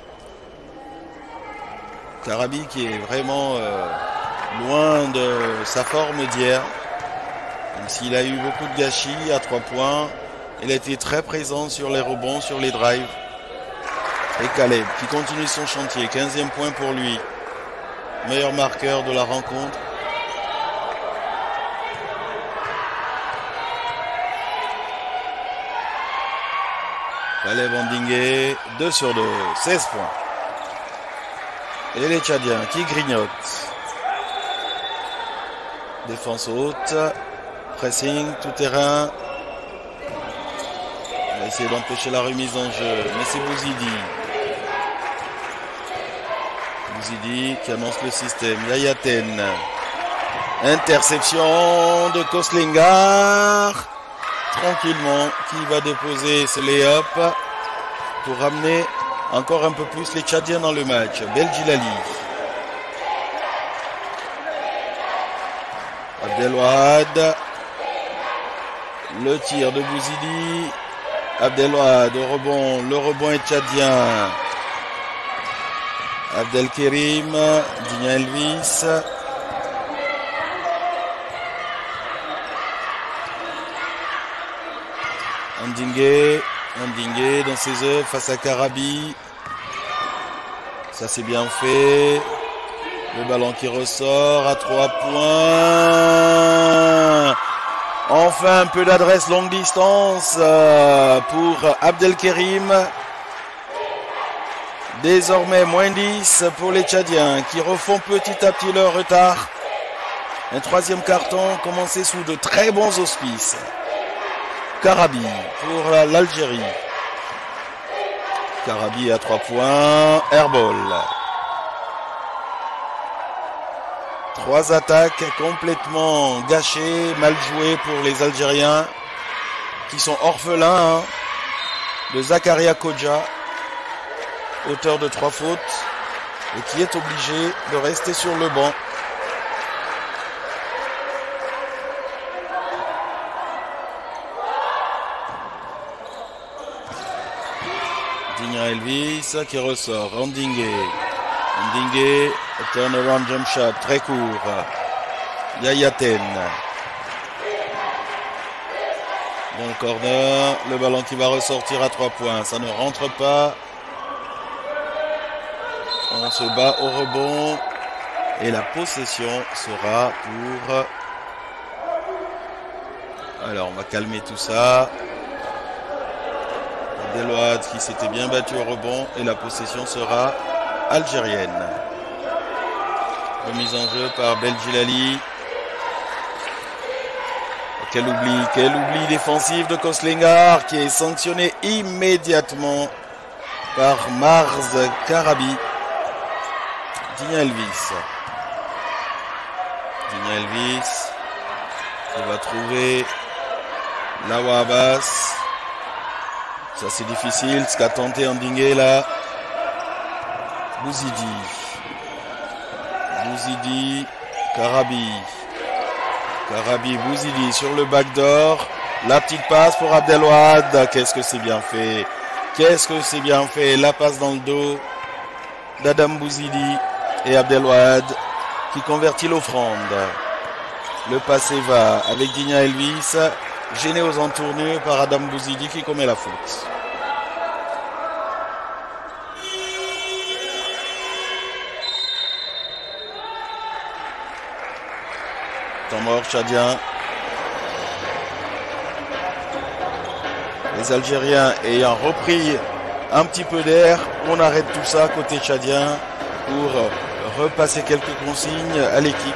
Karabi qui est vraiment euh, loin de sa forme d'hier. Même s'il a eu beaucoup de gâchis à trois points, il a été très présent sur les rebonds, sur les drives. Et Caleb qui continue son chantier, quinzième point pour lui. Meilleur marqueur de la rencontre. Caleb Andingue, deux sur deux, seize points. Et les Tchadiens qui grignotent. Défense haute, pressing, tout terrain. On va essayer d'empêcher la remise en jeu, mais c'est Bouzidi. Bouzidi qui annonce le système. Yayaten. Interception de Koslengar. Tranquillement, qui va déposer ce lay-up pour ramener encore un peu plus les Tchadiens dans le match. Beljilali. Abdelwahad. Le tir de Bouzidi. Abdelwahad au rebond. Le rebond est tchadien. Abdelkerim. Digna Elvis. Ndingue. Ndingue dans ses œuvres face à Karabi. Ça c'est bien fait. Le ballon qui ressort à trois points. Enfin un peu d'adresse longue distance pour Abdelkerim. Désormais moins dix pour les Tchadiens qui refont petit à petit leur retard. Un troisième carton commencé sous de très bons auspices. Karabi pour l'Algérie. Karabi à trois points. Airball. Trois attaques complètement gâchées, mal jouées pour les Algériens qui sont orphelins hein, de Zakaria Kodja, auteur de trois fautes et qui est obligé de rester sur le banc. Digna Elvis qui ressort. Ndingue. Ndingue, turnaround jump shot, très court. Yayaten. Bon corner, le ballon qui va ressortir à trois points. Ça ne rentre pas. On se bat au rebond. Et la possession sera pour... Alors, on va calmer tout ça. Abdelwahad qui s'était bien battu au rebond. Et la possession sera... algérienne. Remise en jeu par Beljilali. Quel oubli, quel oubli défensif de Koslengar qui est sanctionné immédiatement par Marz Karabi. Digna Elvis. Digna Elvis qui va trouver Lawa Abbas. Ça c'est difficile, ce qu'a tenté Ndingue là. Bouzidi. Bouzidi. Karabi. Karabi, Bouzidi sur le backdoor. La petite passe pour Abdelwahad. Qu'est-ce que c'est bien fait. Qu'est-ce que c'est bien fait. La passe dans le dos d'Adam Bouzidi et Abdelwahad qui convertit l'offrande. Le passé va avec Digna Elvis. Gêné aux entournures par Adam Bouzidi qui commet la faute. Temps mort tchadien. Les Algériens ayant repris un petit peu d'air, on arrête tout ça côté tchadien pour repasser quelques consignes à l'équipe.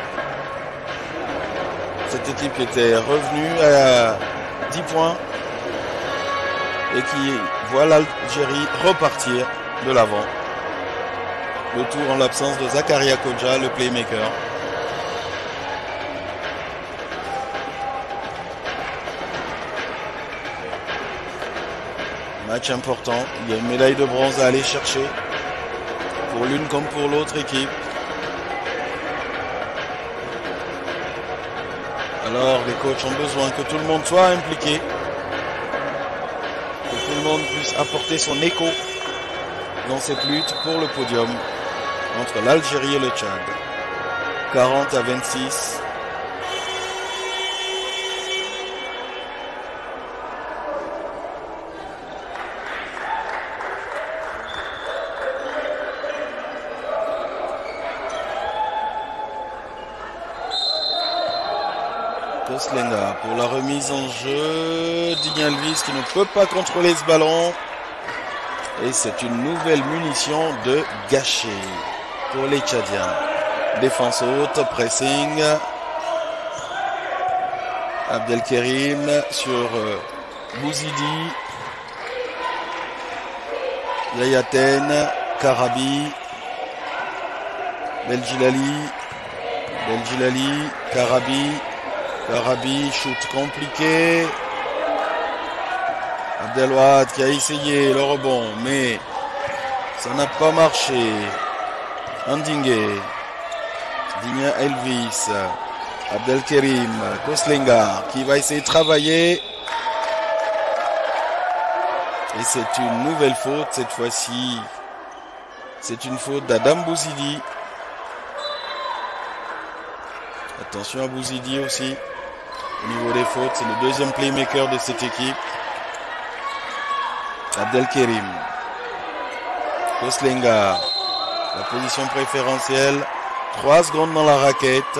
Cette équipe était revenue à dix points et qui voit l'Algérie repartir de l'avant. Le tour en l'absence de Zakaria Kodja, le playmaker. Match important, il y a une médaille de bronze à aller chercher pour l'une comme pour l'autre équipe. Alors les coachs ont besoin que tout le monde soit impliqué, que tout le monde puisse apporter son écho dans cette lutte pour le podium entre l'Algérie et le Tchad. quarante à vingt-six. Koslengar pour la remise en jeu. Digna Elvis qui ne peut pas contrôler ce ballon. Et c'est une nouvelle munition de gâcher pour les Tchadiens. Défense haute, pressing. Abdelkerim sur Bouzidi. Yayaten, Karabi. Beljilali. Beljilali, Karabi. Karabi, shoot compliqué. Abdelwahad qui a essayé le rebond, mais ça n'a pas marché. Ndingue. Digna Elvis. Abdelkerim Koslenga qui va essayer de travailler. Et c'est une nouvelle faute cette fois-ci. C'est une faute d'Adam Bouzidi. Attention à Bouzidi aussi. Au niveau des fautes, c'est le deuxième playmaker de cette équipe. Abdelkerim. Koslenga. La position préférentielle. Trois secondes dans la raquette.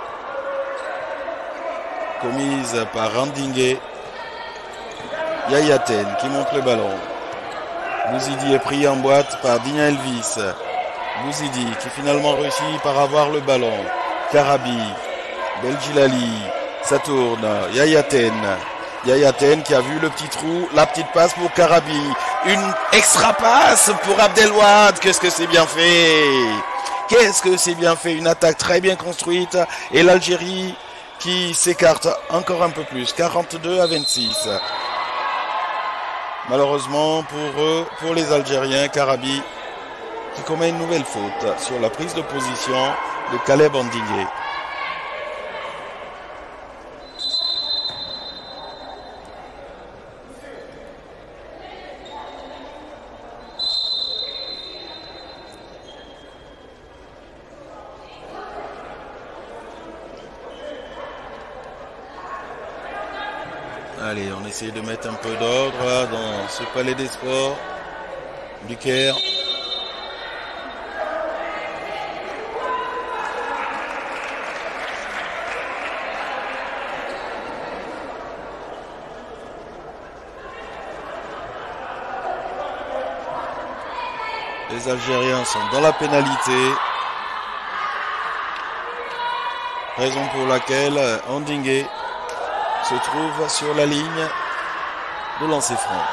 Commise par Randingue. Yayaten qui monte le ballon. Bouzidi est pris en boîte par Digna Elvis. Bouzidi qui finalement réussit par avoir le ballon. Karabi. Beljilali. Ça tourne. Yayaten. Yayaten qui a vu le petit trou. La petite passe pour Karabi. Une extra passe pour Abdelwad. Qu'est-ce que c'est bien fait. Qu'est-ce que c'est bien fait. Une attaque très bien construite. Et l'Algérie qui s'écarte encore un peu plus. quarante-deux à vingt-six. Malheureusement pour eux, pour les Algériens, Karabi qui commet une nouvelle faute sur la prise de position de Caleb Andigué. Allez, on essaie de mettre un peu d'ordre dans ce palais des sports du Caire. Les Algériens sont dans la pénalité. Raison pour laquelle Andingue se trouve sur la ligne de lancer franc.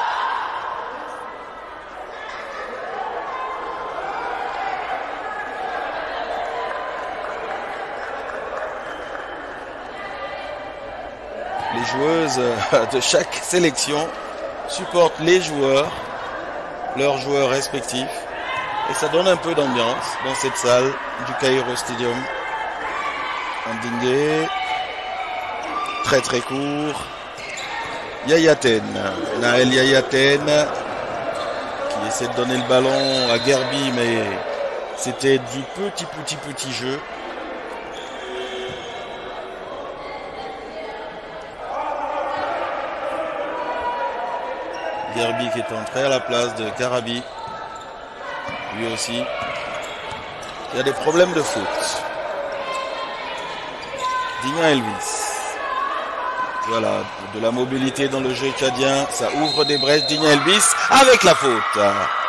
Les joueuses de chaque sélection supportent les joueurs, leurs joueurs respectifs, et ça donne un peu d'ambiance dans cette salle du Cairo Stadium. Andingue, très très court. Yayaten, Naël Yayaten, qui essaie de donner le ballon à Gerbi, mais c'était du petit petit petit jeu. Gerbi qui est entré à la place de Karabi. Lui aussi. Il y a des problèmes de foot. Digna Elvis. Voilà, de la mobilité dans le jeu tchadien. Ça ouvre des brèches. Digna Elvis avec la faute.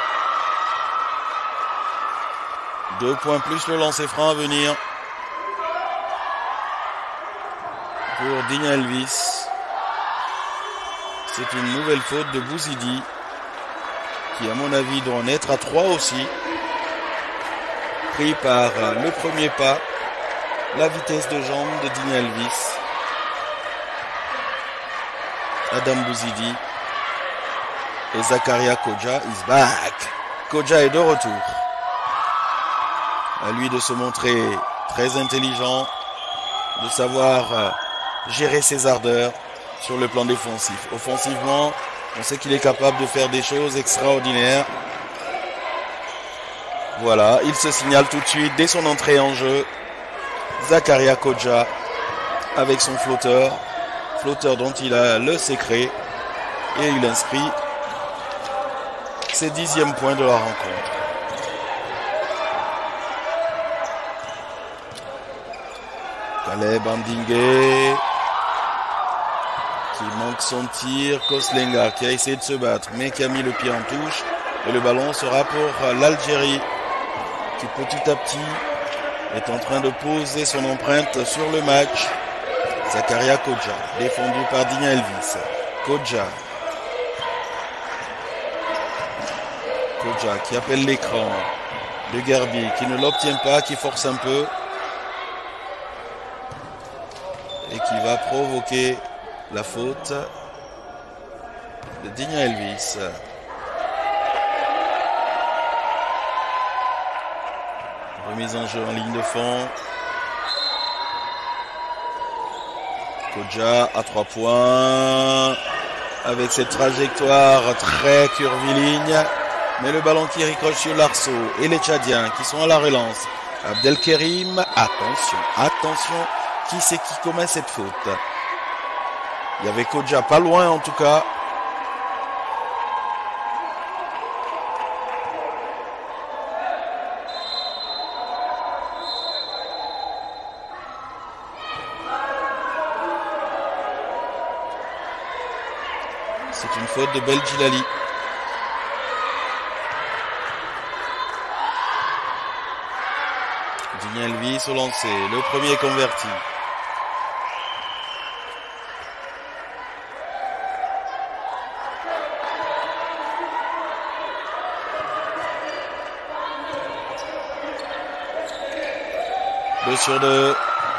Deux points plus le lancer franc à venir. Pour Digna Elvis. C'est une nouvelle faute de Bouzidi. Qui à mon avis doit en être à trois aussi. Pris par le premier pas. La vitesse de jambe de Digna Elvis. Adam Bouzidi. Et Zakaria Kodja is back. Kodja est de retour. À lui de se montrer très intelligent. De savoir gérer ses ardeurs sur le plan défensif. Offensivement, on sait qu'il est capable de faire des choses extraordinaires. Voilà, il se signale tout de suite dès son entrée en jeu. Zakaria Kodja avec son flotteur. Flotteur dont il a le secret. Et il inscrit ses dixièmes points de la rencontre. Caleb Andingue qui manque son tir. Koslenga qui a essayé de se battre mais qui a mis le pied en touche. Et le ballon sera pour l'Algérie qui petit à petit est en train de poser son empreinte sur le match. Zakaria Kodja, défendu par Digna Elvis. Kodja. Kodja qui appelle l'écran de Gerbi, qui ne l'obtient pas, qui force un peu. Et qui va provoquer la faute de Digna Elvis. Remise en jeu en ligne de fond. Kodja à trois points. Avec cette trajectoire très curviligne. Mais le ballon qui ricoche sur l'arceau. Et les Tchadiens qui sont à la relance. Abdelkerim, attention, attention. Qui c'est qui commet cette faute? Il y avait Kodja pas loin en tout cas. C'est une faute de Beldjilali. Digne Elvis au lancer. Le premier converti. deux sur deux.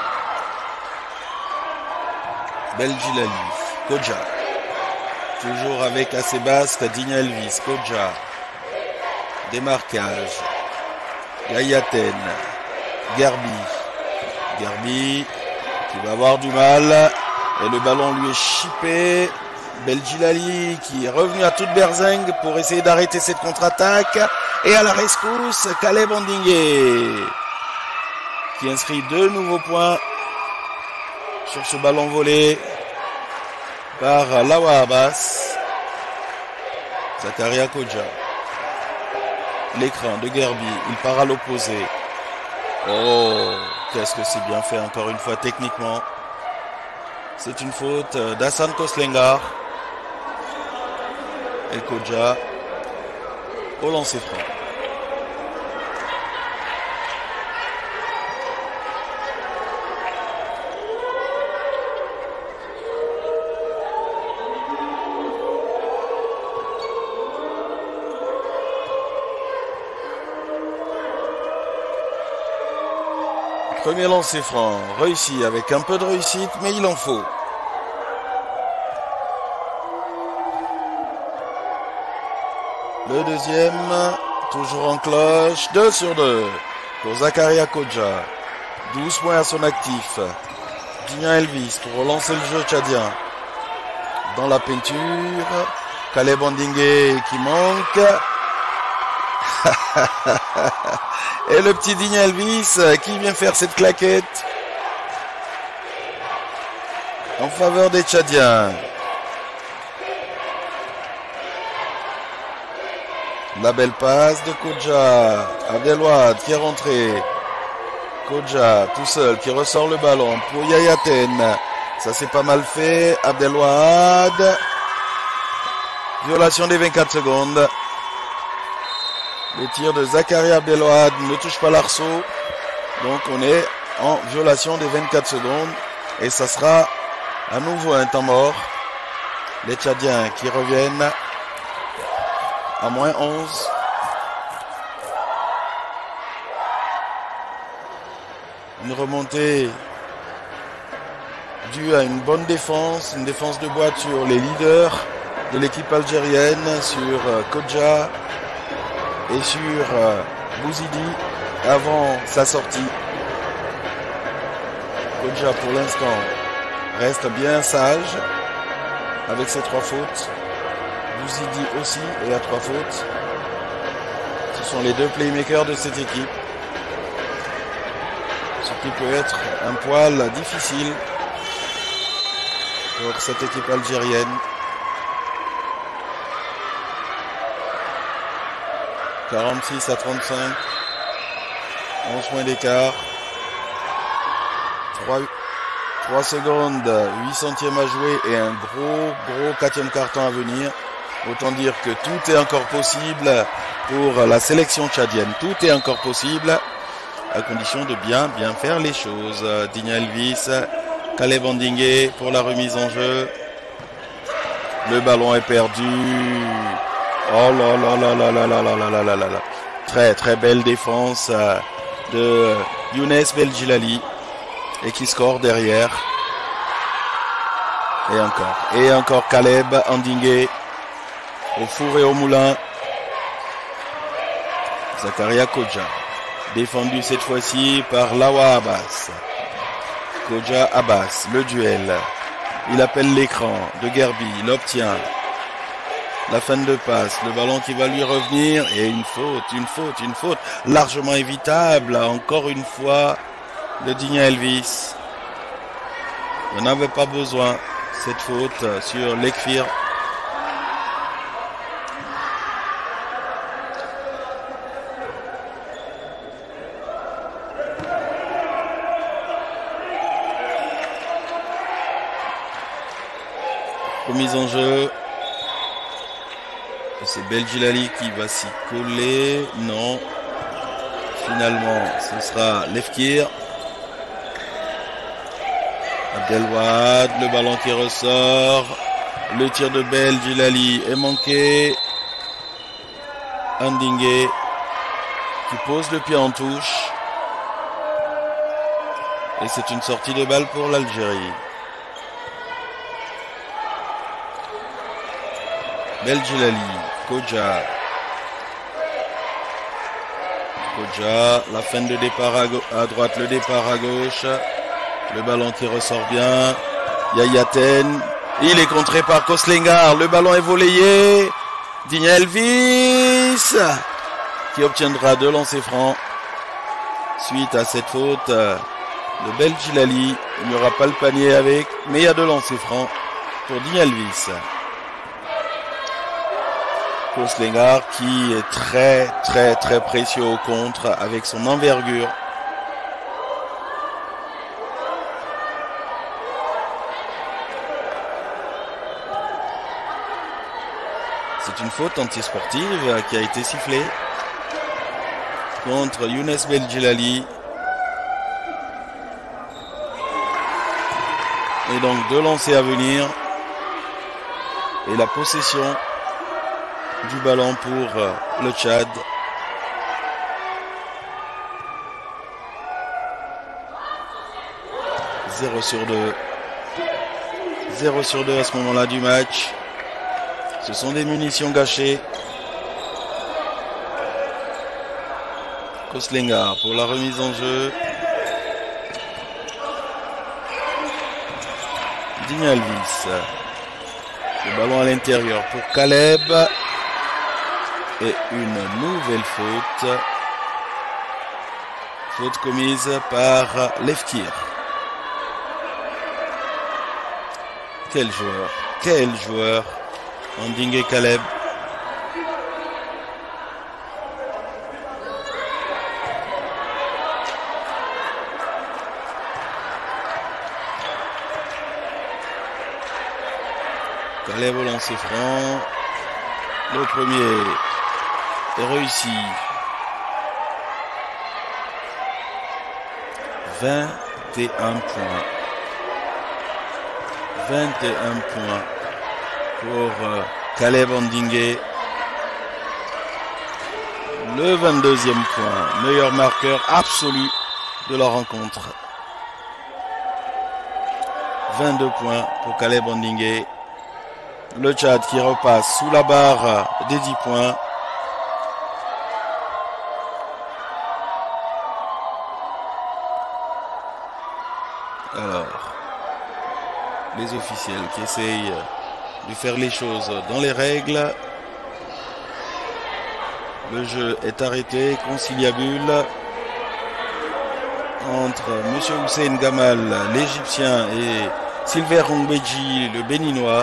Beldjilali. Kodja. Toujours avec assez basque, Digne Elvis, Kodja. Démarquage. Gayaten. Gerbi. Gerbi qui va avoir du mal. Et le ballon lui est chippé. Beldjilali qui est revenu à toute berzingue pour essayer d'arrêter cette contre-attaque. Et à la rescousse, Caleb Ondingue qui inscrit deux nouveaux points sur ce ballon volé par Lawa Abbas. Zakaria Kodja. L'écran de Gerbi, il part à l'opposé. Oh, qu'est-ce que c'est bien fait encore une fois techniquement. C'est une faute d'Hassan Koslengar. Et Kodja au lancer franc. Premier lancer franc, réussi avec un peu de réussite, mais il en faut. Le deuxième, toujours en cloche, deux sur deux pour Zakaria Kodja. douze points à son actif. Digne Elvis pour relancer le jeu tchadien. Dans la peinture, Caleb Ondingue qui manque. Et le petit Digne Elvis qui vient faire cette claquette en faveur des Tchadiens. La belle passe de Kodja. Abdelwad qui est rentré. Kodja tout seul qui ressort le ballon pour Yayaten. Ça c'est pas mal fait. Abdelwad. Violation des vingt-quatre secondes. Le tir de Zakaria Abdelwad ne touche pas l'arceau. Donc on est en violation des vingt-quatre secondes. Et ça sera à nouveau un temps mort. Les Tchadiens qui reviennent à moins onze. Une remontée due à une bonne défense. Une défense de boîte sur les leaders de l'équipe algérienne. Sur Kodja et sur euh, Bouzidi avant sa sortie. Kodja pour l'instant reste bien sage avec ses trois fautes. Bouzidi aussi et à trois fautes. Ce sont les deux playmakers de cette équipe. Ce qui peut être un poil difficile pour cette équipe algérienne. quarante-six à trente-cinq. onze points d'écart. trois secondes, huit centièmes à jouer et un gros, gros quatrième carton à venir. Autant dire que tout est encore possible pour la sélection tchadienne. Tout est encore possible à condition de bien, bien faire les choses. Digne Elvis, Caleb Ondingue pour la remise en jeu. Le ballon est perdu. Oh là là là là là là là là là là là là. Très très belle défense de Younes Beldjilali et qui score derrière. Et encore. Et encore Caleb Ondingue au four et au moulin. Zakaria Kodja. Défendu cette fois-ci par Lawa Abbas. Kodja Abbas. Le duel. Il appelle l'écran de Gerbi. Il obtient la fin de passe. Le ballon qui va lui revenir. Et une faute, une faute, une faute. Largement évitable. Encore une fois, de Digna Elvis. On n'avait pas besoin. Cette faute sur Lekfir. Remise en jeu. C'est Beljilali qui va s'y coller. Non. Finalement, ce sera Lefkir. Abdelwad, le ballon qui ressort. Le tir de Beljilali est manqué. Andingue qui pose le pied en touche. Et c'est une sortie de balle pour l'Algérie. Beljilali, Kodja. Kodja, la fin de départ à, à droite, le départ à gauche. Le ballon qui ressort bien. Yayaten. Il est contré par Koslengar. Le ballon est volleyé. Digna Elvis qui obtiendra deux lancers francs. Suite à cette faute de Beljilali. Il n'y aura pas le panier avec, mais il y a deux lancers francs pour Digna Elvis. Koslengar qui est très très très précieux au contre avec son envergure. C'est une faute antisportive qui a été sifflée contre Younes Beljilali. Et donc deux lancers à venir. Et la possession du ballon pour le Tchad. zéro sur deux. zéro sur deux à ce moment-là du match. Ce sont des munitions gâchées. Koslengar pour la remise en jeu. Digna Elvis. Le ballon à l'intérieur pour Caleb. Et une nouvelle faute. Faute commise par Lefkir. Quel joueur. Quel joueur. Andingue Caleb. Caleb au lancer franc. Le premier est réussi. vingt et un points. vingt et un points pour euh, Caleb Andingue. Le vingt-deuxième point. Meilleur marqueur absolu de la rencontre. vingt-deux points pour Caleb Andingue. Le Tchad qui repasse sous la barre des dix points. Alors, les officiels qui essayent de faire les choses dans les règles. Le jeu est arrêté, conciliabule entre Monsieur Hussein Gamal, l'Égyptien, et Silver Rongbeji, le Béninois.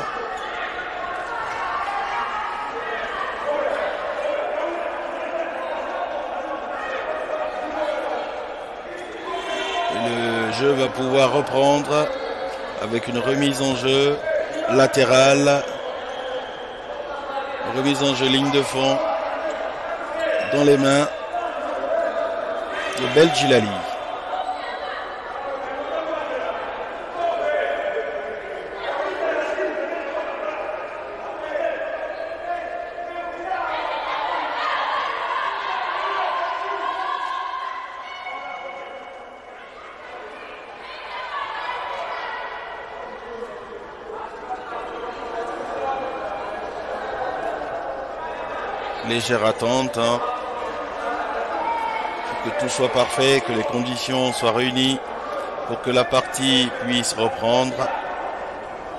Le jeu va pouvoir reprendre avec une remise en jeu latérale, remise en jeu ligne de fond dans les mains de Beljilali. Légère attente, hein. Faut que tout soit parfait, que les conditions soient réunies pour que la partie puisse reprendre.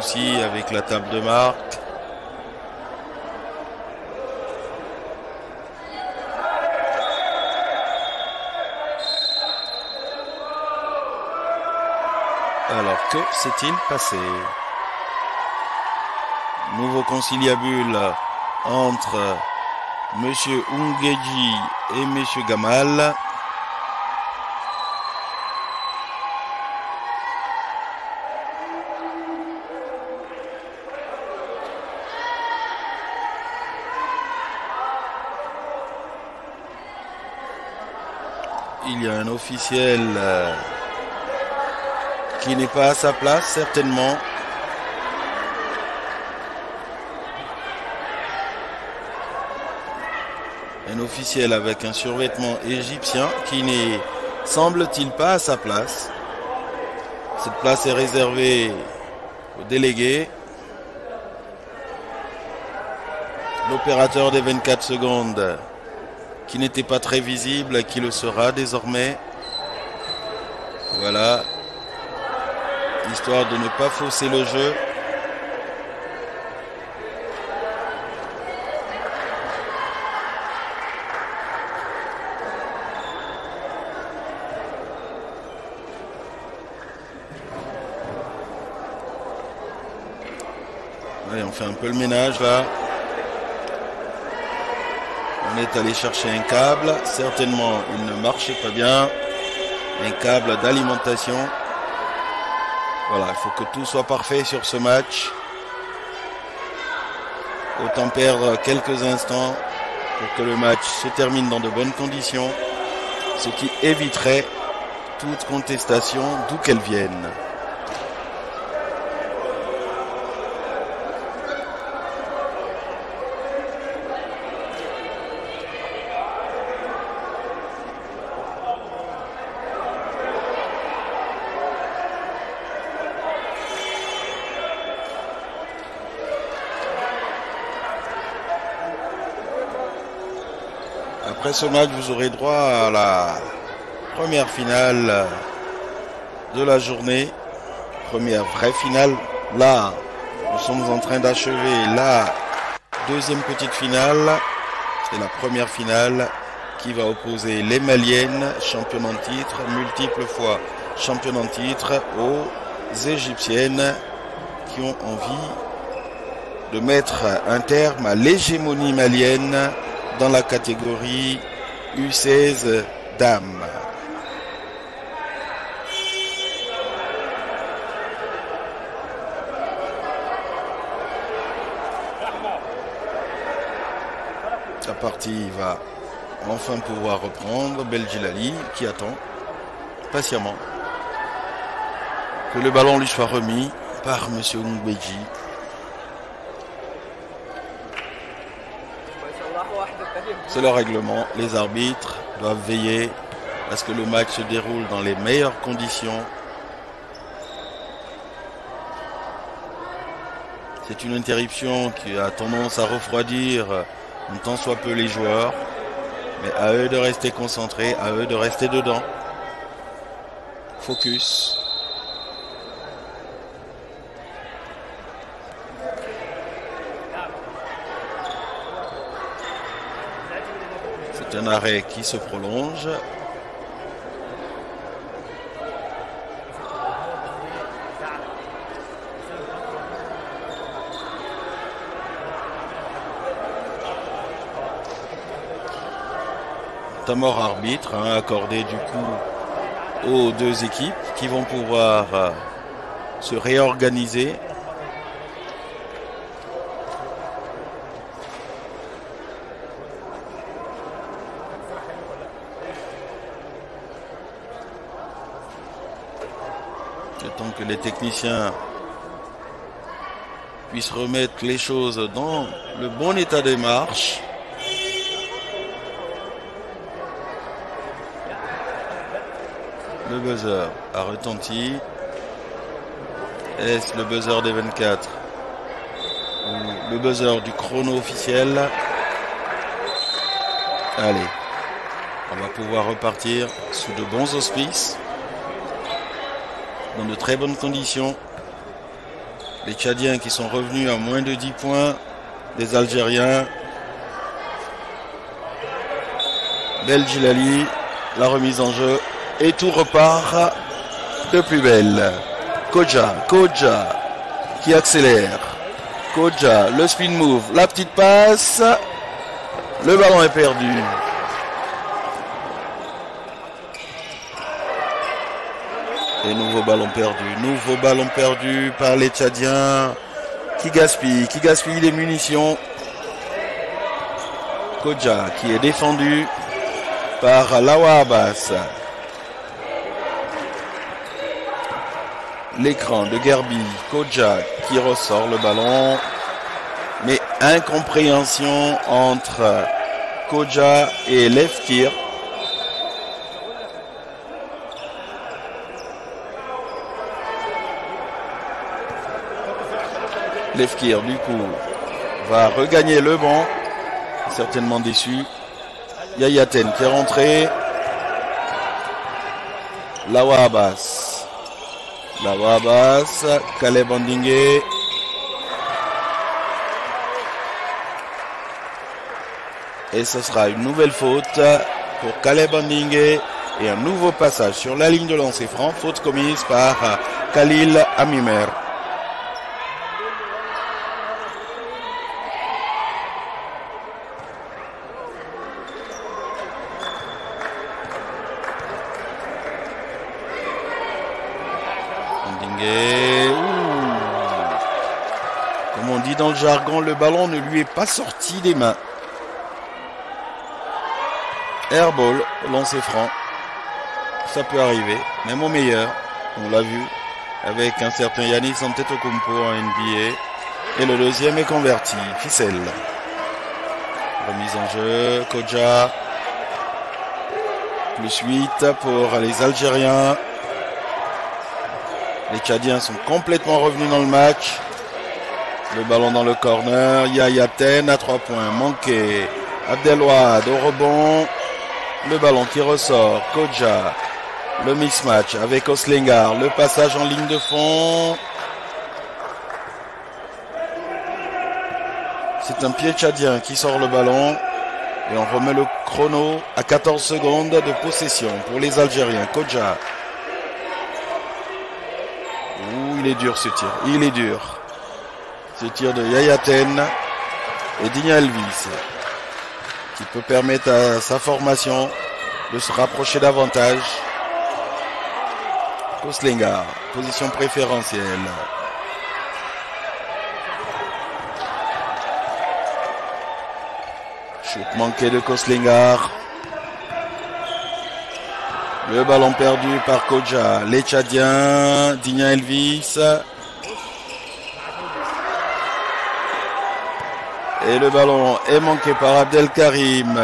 souci avec la table de marque. Alors, que s'est-il passé? Nouveau conciliabule entre Monsieur Ungeji et Monsieur Gamal. Il y a un officiel euh, qui n'est pas à sa place, certainement. Un officiel avec un survêtement égyptien qui n'est, semble-t-il, pas à sa place. Cette place est réservée aux délégués. L'opérateur des vingt-quatre secondes qui n'était pas très visible, qui le sera désormais. Voilà. Histoire de ne pas fausser le jeu. Allez, on fait un peu le ménage là. On est allé chercher un câble. Certainement, il ne marchait pas bien. Un câble d'alimentation. Voilà, il faut que tout soit parfait sur ce match. Autant perdre quelques instants pour que le match se termine dans de bonnes conditions. Ce qui éviterait toute contestation d'où qu'elle vienne. Après ce match, vous aurez droit à la première finale de la journée. Première vraie finale. Là, nous sommes en train d'achever la deuxième petite finale. C'est la première finale qui va opposer les Maliennes, championnes en titre, multiples fois championnes en titre, aux Égyptiennes qui ont envie de mettre un terme à l'hégémonie malienne dans la catégorie U seize dames. La partie va enfin pouvoir reprendre. Beljilali qui attend patiemment que le ballon lui soit remis par Monsieur Ngbeji. C'est le règlement. Les arbitres doivent veiller à ce que le match se déroule dans les meilleures conditions. C'est une interruption qui a tendance à refroidir un tant soit peu les joueurs. Mais à eux de rester concentrés, à eux de rester dedans. Focus. C'est un arrêt qui se prolonge. Temps mort arbitre hein, accordé du coup aux deux équipes qui vont pouvoir euh, se réorganiser. Le temps que les techniciens puissent remettre les choses dans le bon état des marches. Le buzzer a retenti. Est-ce le buzzer des vingt-quatre ou le buzzer du chrono officiel? Allez, on va pouvoir repartir sous de bons auspices, dans de très bonnes conditions. Les Tchadiens qui sont revenus à moins de dix points des Algériens. Beldjilali, la remise en jeu. Et tout repart de plus belle. Kodja, Kodja qui accélère. Kodja, le spin move, la petite passe. Le ballon est perdu. Et nouveau ballon perdu. Nouveau ballon perdu par les Tchadiens qui gaspillent, qui gaspillent les munitions. Kodja qui est défendu par Lawa Abbas. L'écran de Gerbi, Kodja qui ressort le ballon. Mais incompréhension entre Kodja et Lefkir. Lefkir, du coup, va regagner le banc. Certainement déçu. Yayaten qui est rentré. Lawa Abbas. Lawa Abbas. Caleb Andingue. Et ce sera une nouvelle faute pour Caleb Andingue. Et un nouveau passage sur la ligne de lancer franc. Faute commise par Khalil Amimer. Comme on dit dans le jargon, le ballon ne lui est pas sorti des mains. Airball, lancer franc. Ça peut arriver, même au meilleur. On l'a vu avec un certain Yannis Antetokounmpo en N B A. Et le deuxième est converti. Ficelle. Remise en jeu. Kodja. Plus huit pour les Algériens. Les Tchadiens sont complètement revenus dans le match. Le ballon dans le corner. Yayaten à trois points. Manqué. Abdelwad au rebond. Le ballon qui ressort. Kodja. Le mismatch avec Oslengar. Le passage en ligne de fond. C'est un pied tchadien qui sort le ballon. Et on remet le chrono à quatorze secondes de possession pour les Algériens. Kodja. Ouh, il est dur ce tir. Il est dur. Ce tir de Yayaten et Digna Elvis. Qui peut permettre à sa formation de se rapprocher davantage. Oslengar. Position préférentielle. Shoot manqué de Koslengar. Le ballon perdu par Kodja. Les Tchadiens. Digna Elvis. Et le ballon est manqué par Abdelkarim.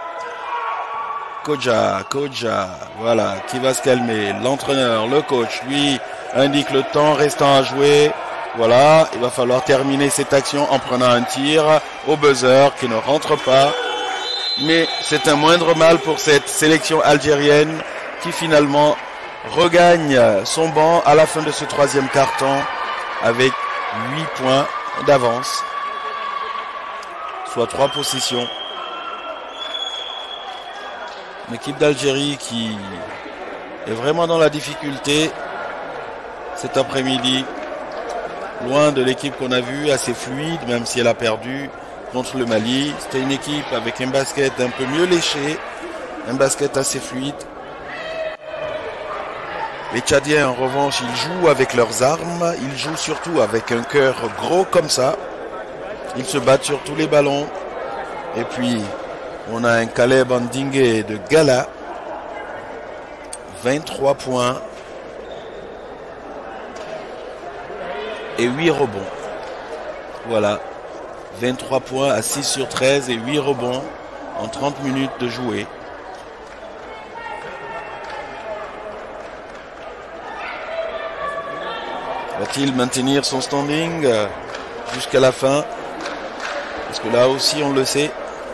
Kodja, Kodja. Voilà, qui va se calmer. L'entraîneur, le coach, lui, indique le temps restant à jouer. Voilà, il va falloir terminer cette action en prenant un tir au buzzer qui ne rentre pas. Mais c'est un moindre mal pour cette sélection algérienne qui finalement regagne son banc à la fin de ce troisième quart-temps avec huit points d'avance, soit trois possessions. L'équipe d'Algérie qui est vraiment dans la difficulté cet après-midi, loin de l'équipe qu'on a vue, assez fluide, même si elle a perdu contre le Mali. C'était une équipe avec un basket un peu mieux léché, un basket assez fluide. Les Tchadiens, en revanche, ils jouent avec leurs armes, ils jouent surtout avec un cœur gros comme ça. Ils se battent sur tous les ballons. Et puis, on a un Caleb Andingue de Gala. vingt-trois points. Et huit rebonds. Voilà. vingt-trois points à six sur treize et huit rebonds en trente minutes de jouer. Va-t-il maintenir son standing jusqu'à la fin? Parce que là aussi, on le sait,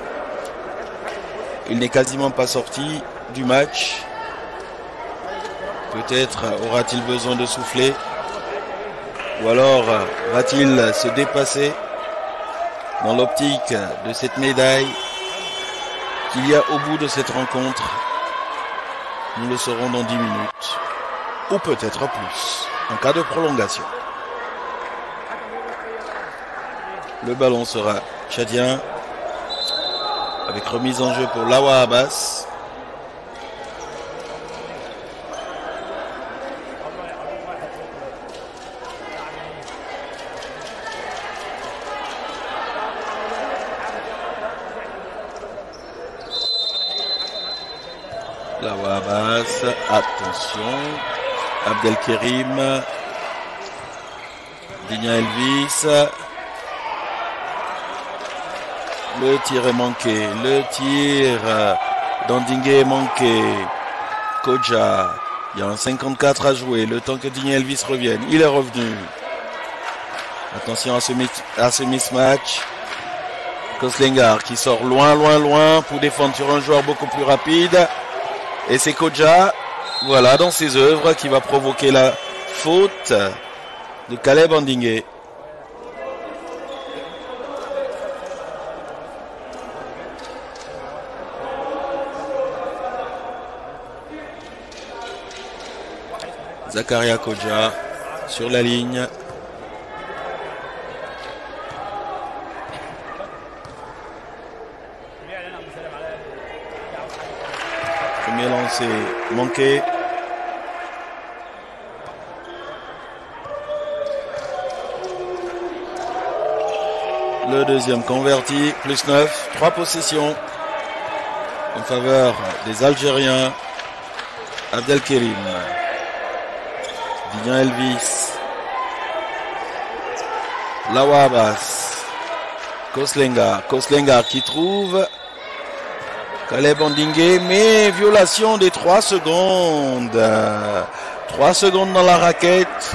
il n'est quasiment pas sorti du match. Peut-être aura-t-il besoin de souffler. Ou alors va-t-il se dépasser dans l'optique de cette médaille qu'il y a au bout de cette rencontre? Nous le saurons dans dix minutes. Ou peut-être plus, en cas de prolongation. Le ballon sera tchadien, avec remise en jeu pour Lawa Abbas. Lawa Abbas, attention, Abdelkerim, Digna Elvis, le tir est manqué, le tir d'Andingue est manqué, Kodja, il y a un cinquante-quatre à jouer, le temps que Digna Elvis revienne, il est revenu, attention à ce, à ce mismatch, Koslengar qui sort loin, loin, loin pour défendre sur un joueur beaucoup plus rapide. Et c'est Kodja, voilà, dans ses œuvres, qui va provoquer la faute de Caleb Andingue. Zakaria Kodja sur la ligne. Premier lancé manqué. Le deuxième converti, plus neuf, trois possessions en faveur des Algériens. Abdelkerim, Digna Elvis, Lawa Abbas, Koslengar, Koslengar qui trouve Caleb Andingue, mais violation des trois secondes. trois secondes dans la raquette.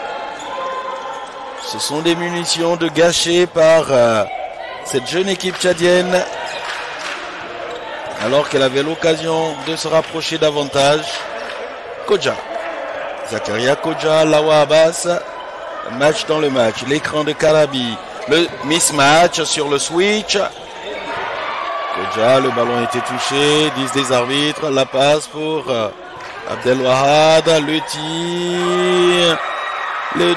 Ce sont des munitions de gâchées par euh, cette jeune équipe tchadienne. Alors qu'elle avait l'occasion de se rapprocher davantage. Kodja. Zakaria Kodja, Lawa Abbas. Match dans le match. L'écran de Karabi. Le mismatch sur le switch. Kodja, le ballon a été touché, disent des arbitres, la passe pour euh, Abdelwahad, le tir, le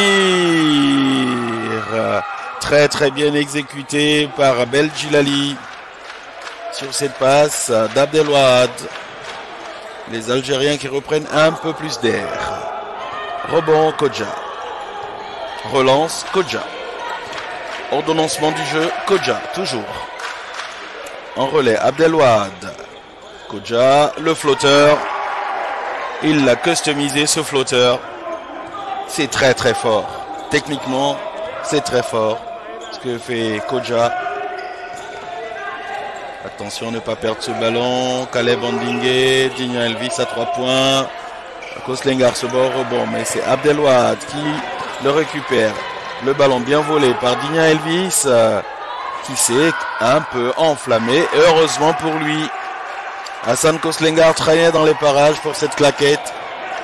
tir, très très bien exécuté par Beljilali sur cette passe d'Abdelwahad. Les Algériens qui reprennent un peu plus d'air. Rebond Kodja, relance Kodja, ordonnancement du jeu Kodja, toujours. En relais, Abdelwahad. Kodja, le flotteur. Il l'a customisé, ce flotteur. C'est très très fort. Techniquement, c'est très fort. Ce que fait Kodja. Attention à ne pas perdre ce ballon. Caleb Andingue, Digna Elvis à trois points. Koslengar se bat au rebond, mais c'est Abdelwahad qui le récupère. Le ballon bien volé par Digna Elvis. Qui s'est un peu enflammé, heureusement pour lui. Hassan Koslengar traînait dans les parages pour cette claquette.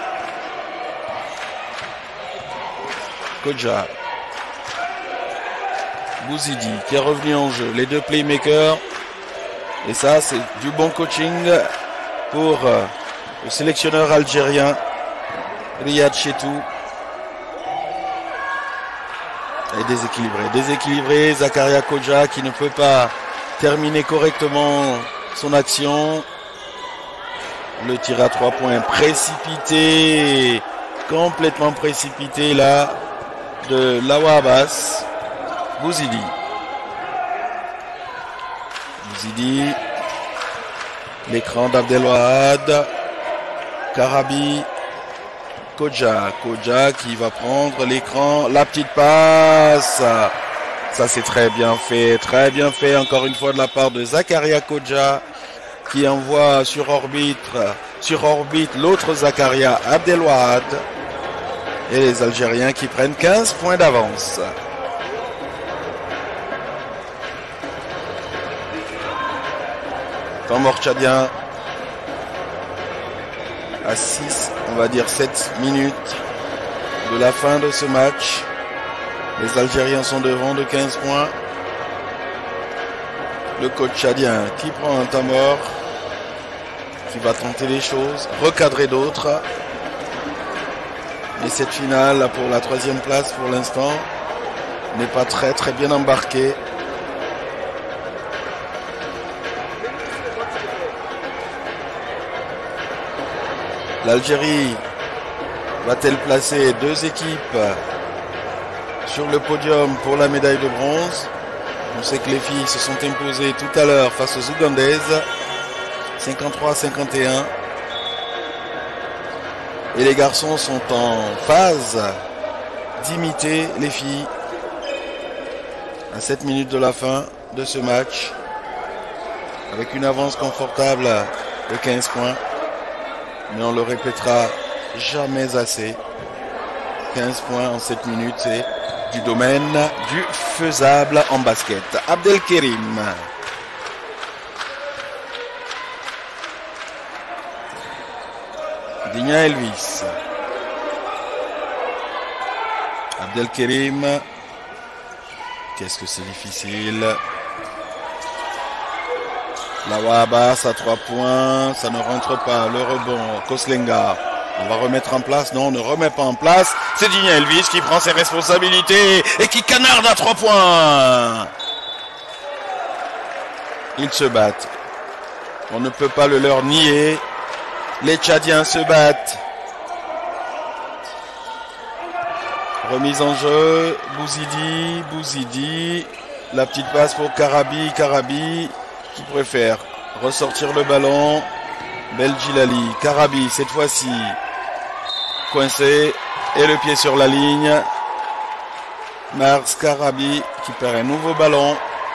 Kodja. Bouzidi qui est revenu en jeu. Les deux playmakers. Et ça, c'est du bon coaching pour le sélectionneur algérien Riyad Chetou. Et déséquilibré, déséquilibré, Zakaria Kodja qui ne peut pas terminer correctement son action. Le tir à trois points précipité, complètement précipité là, de Lawa Abbas. Bouzidi. Bouzidi. L'écran d'Abdelwahad. Karabi. Kodja, Kodja qui va prendre l'écran, la petite passe. Ça c'est très bien fait, très bien fait encore une fois de la part de Zakaria Kodja qui envoie sur orbite, sur orbite l'autre Zakaria Abdelwahad. Et les Algériens qui prennent quinze points d'avance. Temps mort tchadien. À six, on va dire sept minutes de la fin de ce match. Les Algériens sont devant de quinze points. Le coach tchadien qui prend un temps mort, qui va tenter les choses, recadrer d'autres. Mais cette finale pour la troisième place pour l'instant n'est pas très très bien embarquée. L'Algérie va-t-elle placer deux équipes sur le podium pour la médaille de bronze? On sait que les filles se sont imposées tout à l'heure face aux Ougandaises, cinquante-trois à cinquante et un. Et les garçons sont en phase d'imiter les filles à sept minutes de la fin de ce match, avec une avance confortable de quinze points. Mais on le répétera jamais assez. quinze points en sept minutes, c'est du domaine du faisable en basket. Abdelkerim. Digna Elvis. Abdelkerim. Qu'est-ce que c'est difficile. Lawa Abbas à trois points, ça ne rentre pas. Le rebond, Koslenga. On va remettre en place. Non, on ne remet pas en place. C'est Digna Elvis qui prend ses responsabilités et qui canarde à trois points. Ils se battent. On ne peut pas le leur nier. Les Tchadiens se battent. Remise en jeu. Bouzidi, Bouzidi. La petite passe pour Karabi, Karabi. Qui préfère ressortir le ballon. Beljilali, Karabi cette fois-ci coincé et le pied sur la ligne. Mars Karabi qui perd un nouveau ballon,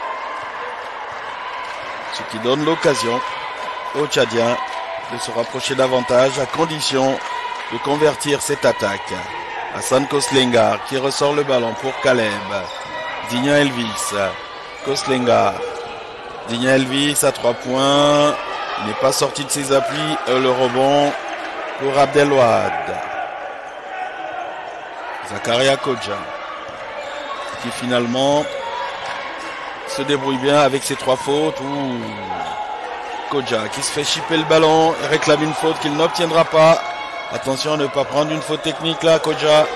ce qui donne l'occasion aux Tchadiens de se rapprocher davantage à condition de convertir cette attaque. Hassan Koslenga qui ressort le ballon pour Caleb. Digna Elvis, Koslenga. Digna Elvis à trois points. Il n'est pas sorti de ses appuis. Le rebond pour Abdelwad. Zakaria Kodja. Qui finalement se débrouille bien avec ses trois fautes. Ouh. Kodja qui se fait chipper le ballon et réclame une faute qu'il n'obtiendra pas. Attention à ne pas prendre une faute technique là, Kodja.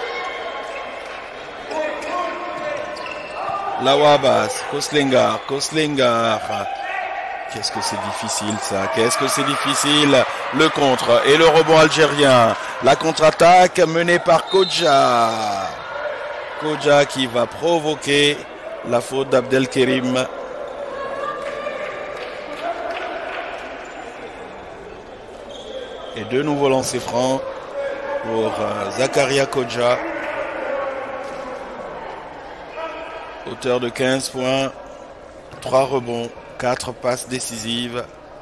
Lawa Abbas, Koslengar, Koslengar. Qu'est-ce que c'est difficile ça, qu'est-ce que c'est difficile. Le contre et le rebond algérien. La contre-attaque menée par Kodja. Kodja qui va provoquer la faute d'Abdelkerim. Et de nouveaux lancers francs pour Zakaria Kodja. Auteur de quinze points, trois rebonds, quatre passes décisives.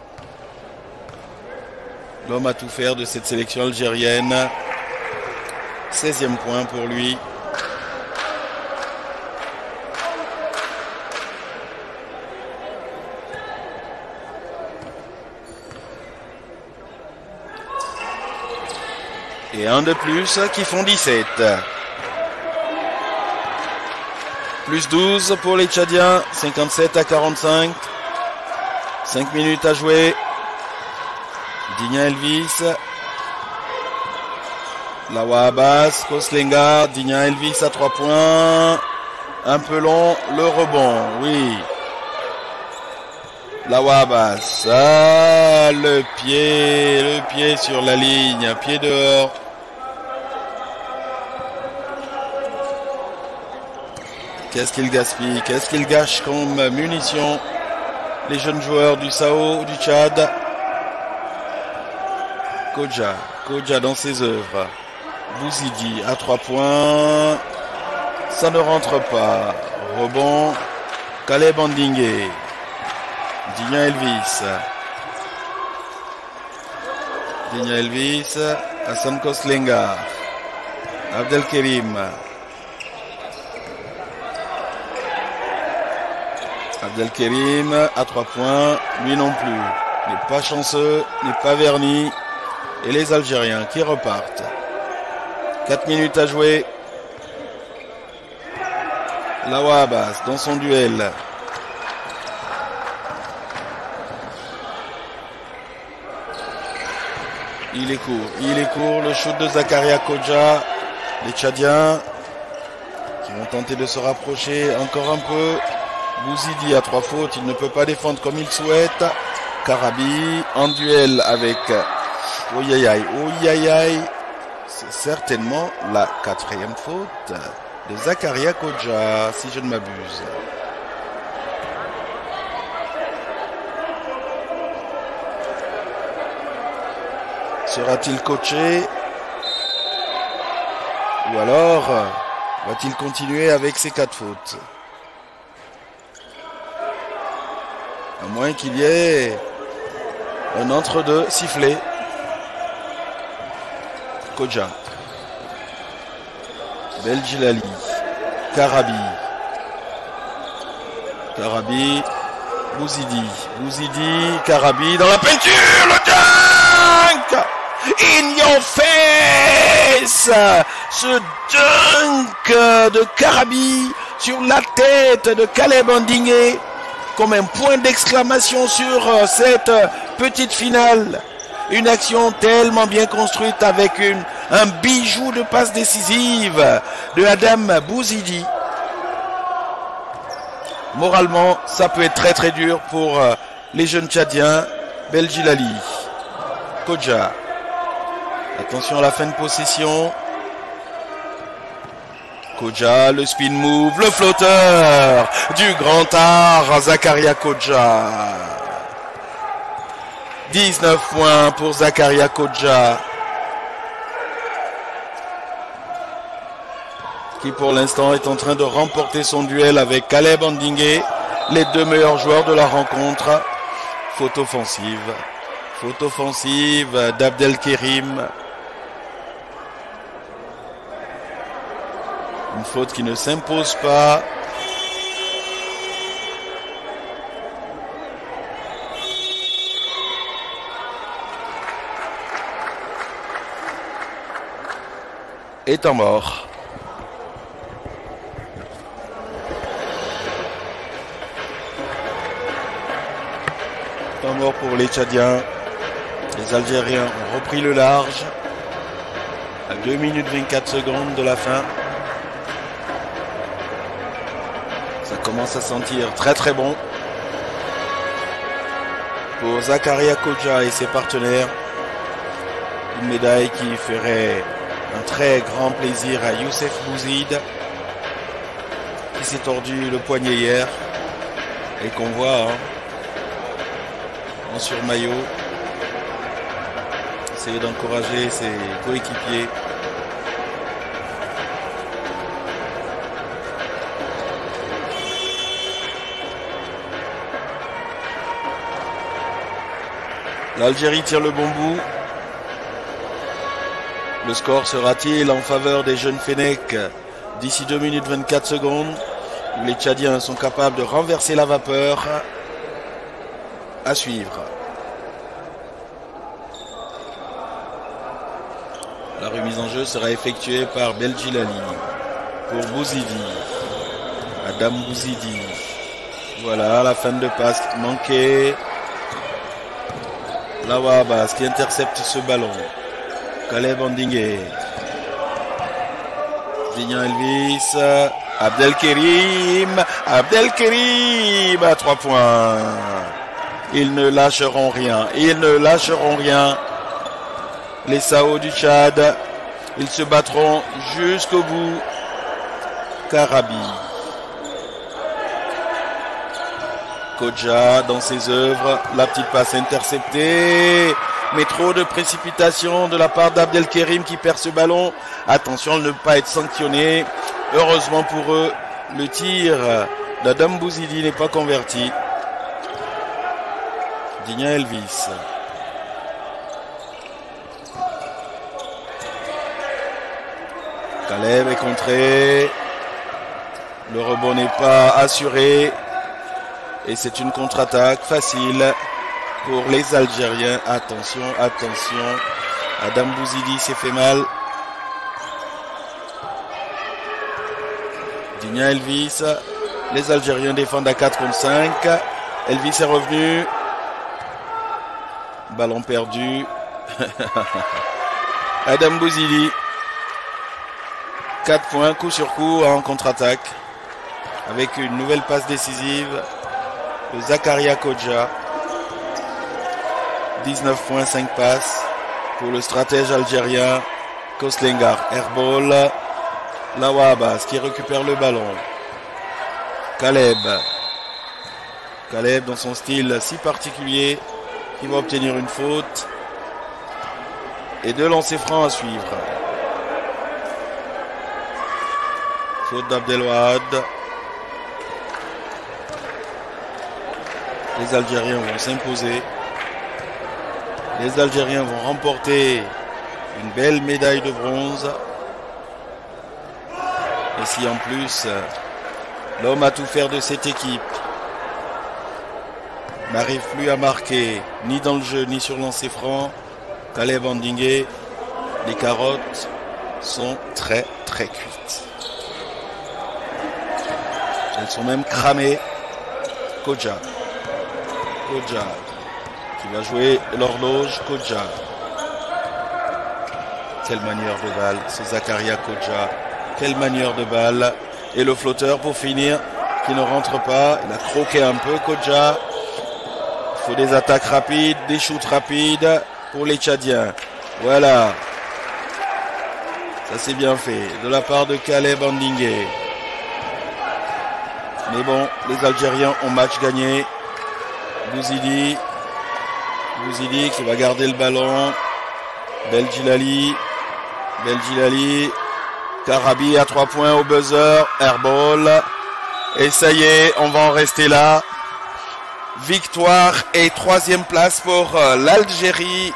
L'homme à tout faire de cette sélection algérienne. seizième point pour lui. Et un de plus qui font dix-sept. Plus douze pour les Tchadiens, cinquante-sept à quarante-cinq. cinq minutes à jouer. Digna Elvis. Lawa Abbas, Koslenga, Digna Elvis à trois points. Un peu long, le rebond, oui. Lawa Abbas, ah, le pied, le pied sur la ligne, pied dehors. Qu'est-ce qu'il gaspille, qu'est-ce qu'il gâche comme munitions, les jeunes joueurs du Sao, du Tchad. Kodja, Kodja dans ses œuvres. Bouzidi à trois points. Ça ne rentre pas. Rebond. Caleb Andingue. Digna Elvis. Digna Elvis. Hassan Koslenga. Abdelkerim. Abdelkerim à trois points, lui non plus, n'est pas chanceux, n'est pas verni. Et les Algériens qui repartent quatre minutes à jouer. Lawa Abbas dans son duel. Il est court, il est court. Le shoot de Zakaria Kodja. Les Tchadiens qui vont tenter de se rapprocher encore un peu. Bouzidi a trois fautes, il ne peut pas défendre comme il souhaite. Karabi en duel avec Oyayaï. Oyayaï, c'est certainement la quatrième faute de Zakaria Kodja, si je ne m'abuse. Sera-t-il coaché? Ou alors va-t-il continuer avec ses quatre fautes? À moins qu'il y ait un entre-deux sifflé. Kodja. Beljilali. Karabi. Karabi. Bouzidi. Bouzidi. Karabi dans la peinture. Le dunk! In your face! Ce dunk de Karabi sur la tête de Caleb Ndingé comme un point d'exclamation sur cette petite finale. Une action tellement bien construite avec une, un bijou de passe décisive de Adam Bouzidi. Moralement, ça peut être très très dur pour les jeunes Tchadiens. Beljilali. Kodja. Attention à la fin de possession. Kodja, le spin move, le flotteur du grand art, Zakaria Kodja. dix-neuf points pour Zakaria Kodja, qui pour l'instant est en train de remporter son duel avec Caleb Ndingé, les deux meilleurs joueurs de la rencontre. Faute offensive, faute offensive d'Abdelkerim. Une faute qui ne s'impose pas. Et temps mort. Temps mort pour les Tchadiens. Les Algériens ont repris le large. À deux minutes vingt-quatre secondes de la fin. Ça commence à sentir très très bon pour Zakaria Kodja et ses partenaires. Une médaille qui ferait un très grand plaisir à Youssef Bouzid, qui s'est tordu le poignet hier et qu'on voit hein, en surmaillot essayer d'encourager ses coéquipiers. L'Algérie tire le bon bout. Le score sera-t-il en faveur des jeunes Fennecs d'ici deux minutes vingt-quatre secondes, où les Tchadiens sont capables de renverser la vapeur? À suivre. La remise en jeu sera effectuée par Beljilali pour Bouzidi. Adam Bouzidi. Voilà la fin de passe manquée. Lawa Abbas qui intercepte ce ballon. Caleb Ndingé. Dignan Elvis. Abdelkerim. Abdelkerim à trois points. Ils ne lâcheront rien. Ils ne lâcheront rien. Les Sao du Tchad. Ils se battront jusqu'au bout. Karabi. Kodja dans ses œuvres, la petite passe interceptée, mais trop de précipitation de la part d'Abdelkerim qui perd ce ballon. Attention à ne pas être sanctionné. Heureusement pour eux, le tir d'Adam Bouzidi n'est pas converti. Dignan Elvis. Caleb est contré. Le rebond n'est pas assuré. Et c'est une contre-attaque facile pour les Algériens. Attention, attention. Adam Bouzidi s'est fait mal. Tigna Elvis. Les Algériens défendent à quatre contre cinq. Elvis est revenu. Ballon perdu. Adam Bouzidi. quatre points, coup sur coup en contre-attaque. Avec une nouvelle passe décisive de Zakaria Kodja. dix-neuf points, cinq passes pour le stratège algérien Koslengar. Airball. Lawabas qui récupère le ballon. Kaleb. Kaleb dans son style si particulier qui va obtenir une faute. Et deux lancers francs à suivre. Faute d'Abdelwahad. Les Algériens vont s'imposer. Les Algériens vont remporter une belle médaille de bronze. Et si en plus, l'homme à tout faire de cette équipe n'arrive plus à marquer, ni dans le jeu, ni sur lancer franc, Kaleb Bandingue, les carottes sont très très cuites. Elles sont même cramées. Kodja. Kodja. Qui va jouer l'horloge. Kodja. Quelle manière de balle. C'est Zakaria Kodja. Quelle manière de balle. Et le flotteur pour finir. Qui ne rentre pas. Il a croqué un peu Kodja. Il faut des attaques rapides. Des shoots rapides. Pour les Tchadiens. Voilà. Ça c'est bien fait. De la part de Kaleb Bandingue. Mais bon, les Algériens ont match gagné. Bouzidi. Bouzidi qui va garder le ballon. Beldjilali. Beldjilali. Karabi à trois points au buzzer. Airball. Et ça y est, on va en rester là. Victoire et troisième place pour l'Algérie.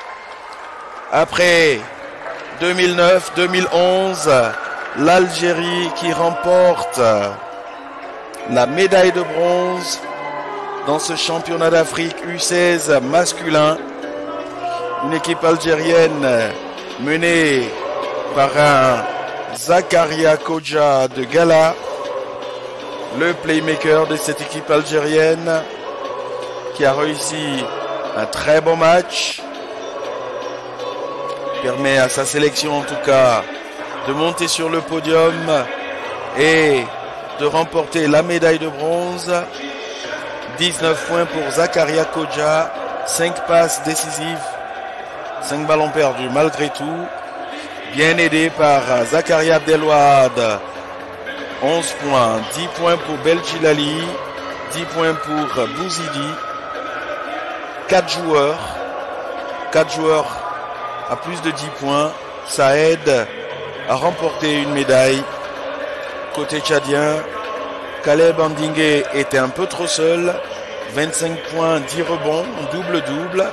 Après deux mille neuf deux mille onze, l'Algérie qui remporte la médaille de bronze dans ce championnat d'Afrique U seize masculin. Une équipe algérienne menée par un Zakaria Kodja de Gala, le playmaker de cette équipe algérienne qui a réussi un très bon match. Permet à sa sélection en tout cas de monter sur le podium et de remporter la médaille de bronze. dix-neuf points pour Zakaria Kodja, cinq passes décisives, cinq ballons perdus malgré tout. Bien aidé par Zakaria Abdelwahad, onze points, dix points pour Beldjilali, dix points pour Bouzidi. quatre joueurs, quatre joueurs à plus de dix points, ça aide à remporter une médaille. Côté tchadien, Kaleb Bandingue était un peu trop seul. vingt-cinq points, dix rebonds, double-double.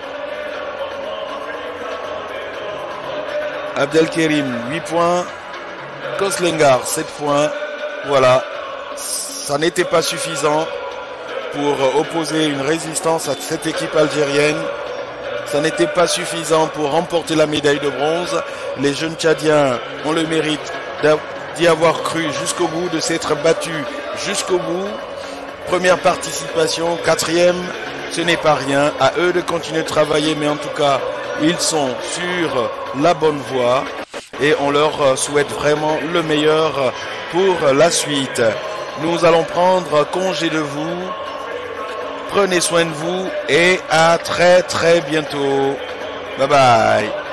Abdelkerim, huit points. Koslengar, sept points. Voilà. Ça n'était pas suffisant pour opposer une résistance à cette équipe algérienne. Ça n'était pas suffisant pour remporter la médaille de bronze. Les jeunes Tchadiens ont le mérite d'y avoir cru jusqu'au bout, de s'être battus jusqu'au bout. Première participation, quatrième, ce n'est pas rien. À eux de continuer de travailler, mais en tout cas, ils sont sur la bonne voie. Et on leur souhaite vraiment le meilleur pour la suite. Nous allons prendre congé de vous. Prenez soin de vous et à très très bientôt. Bye bye.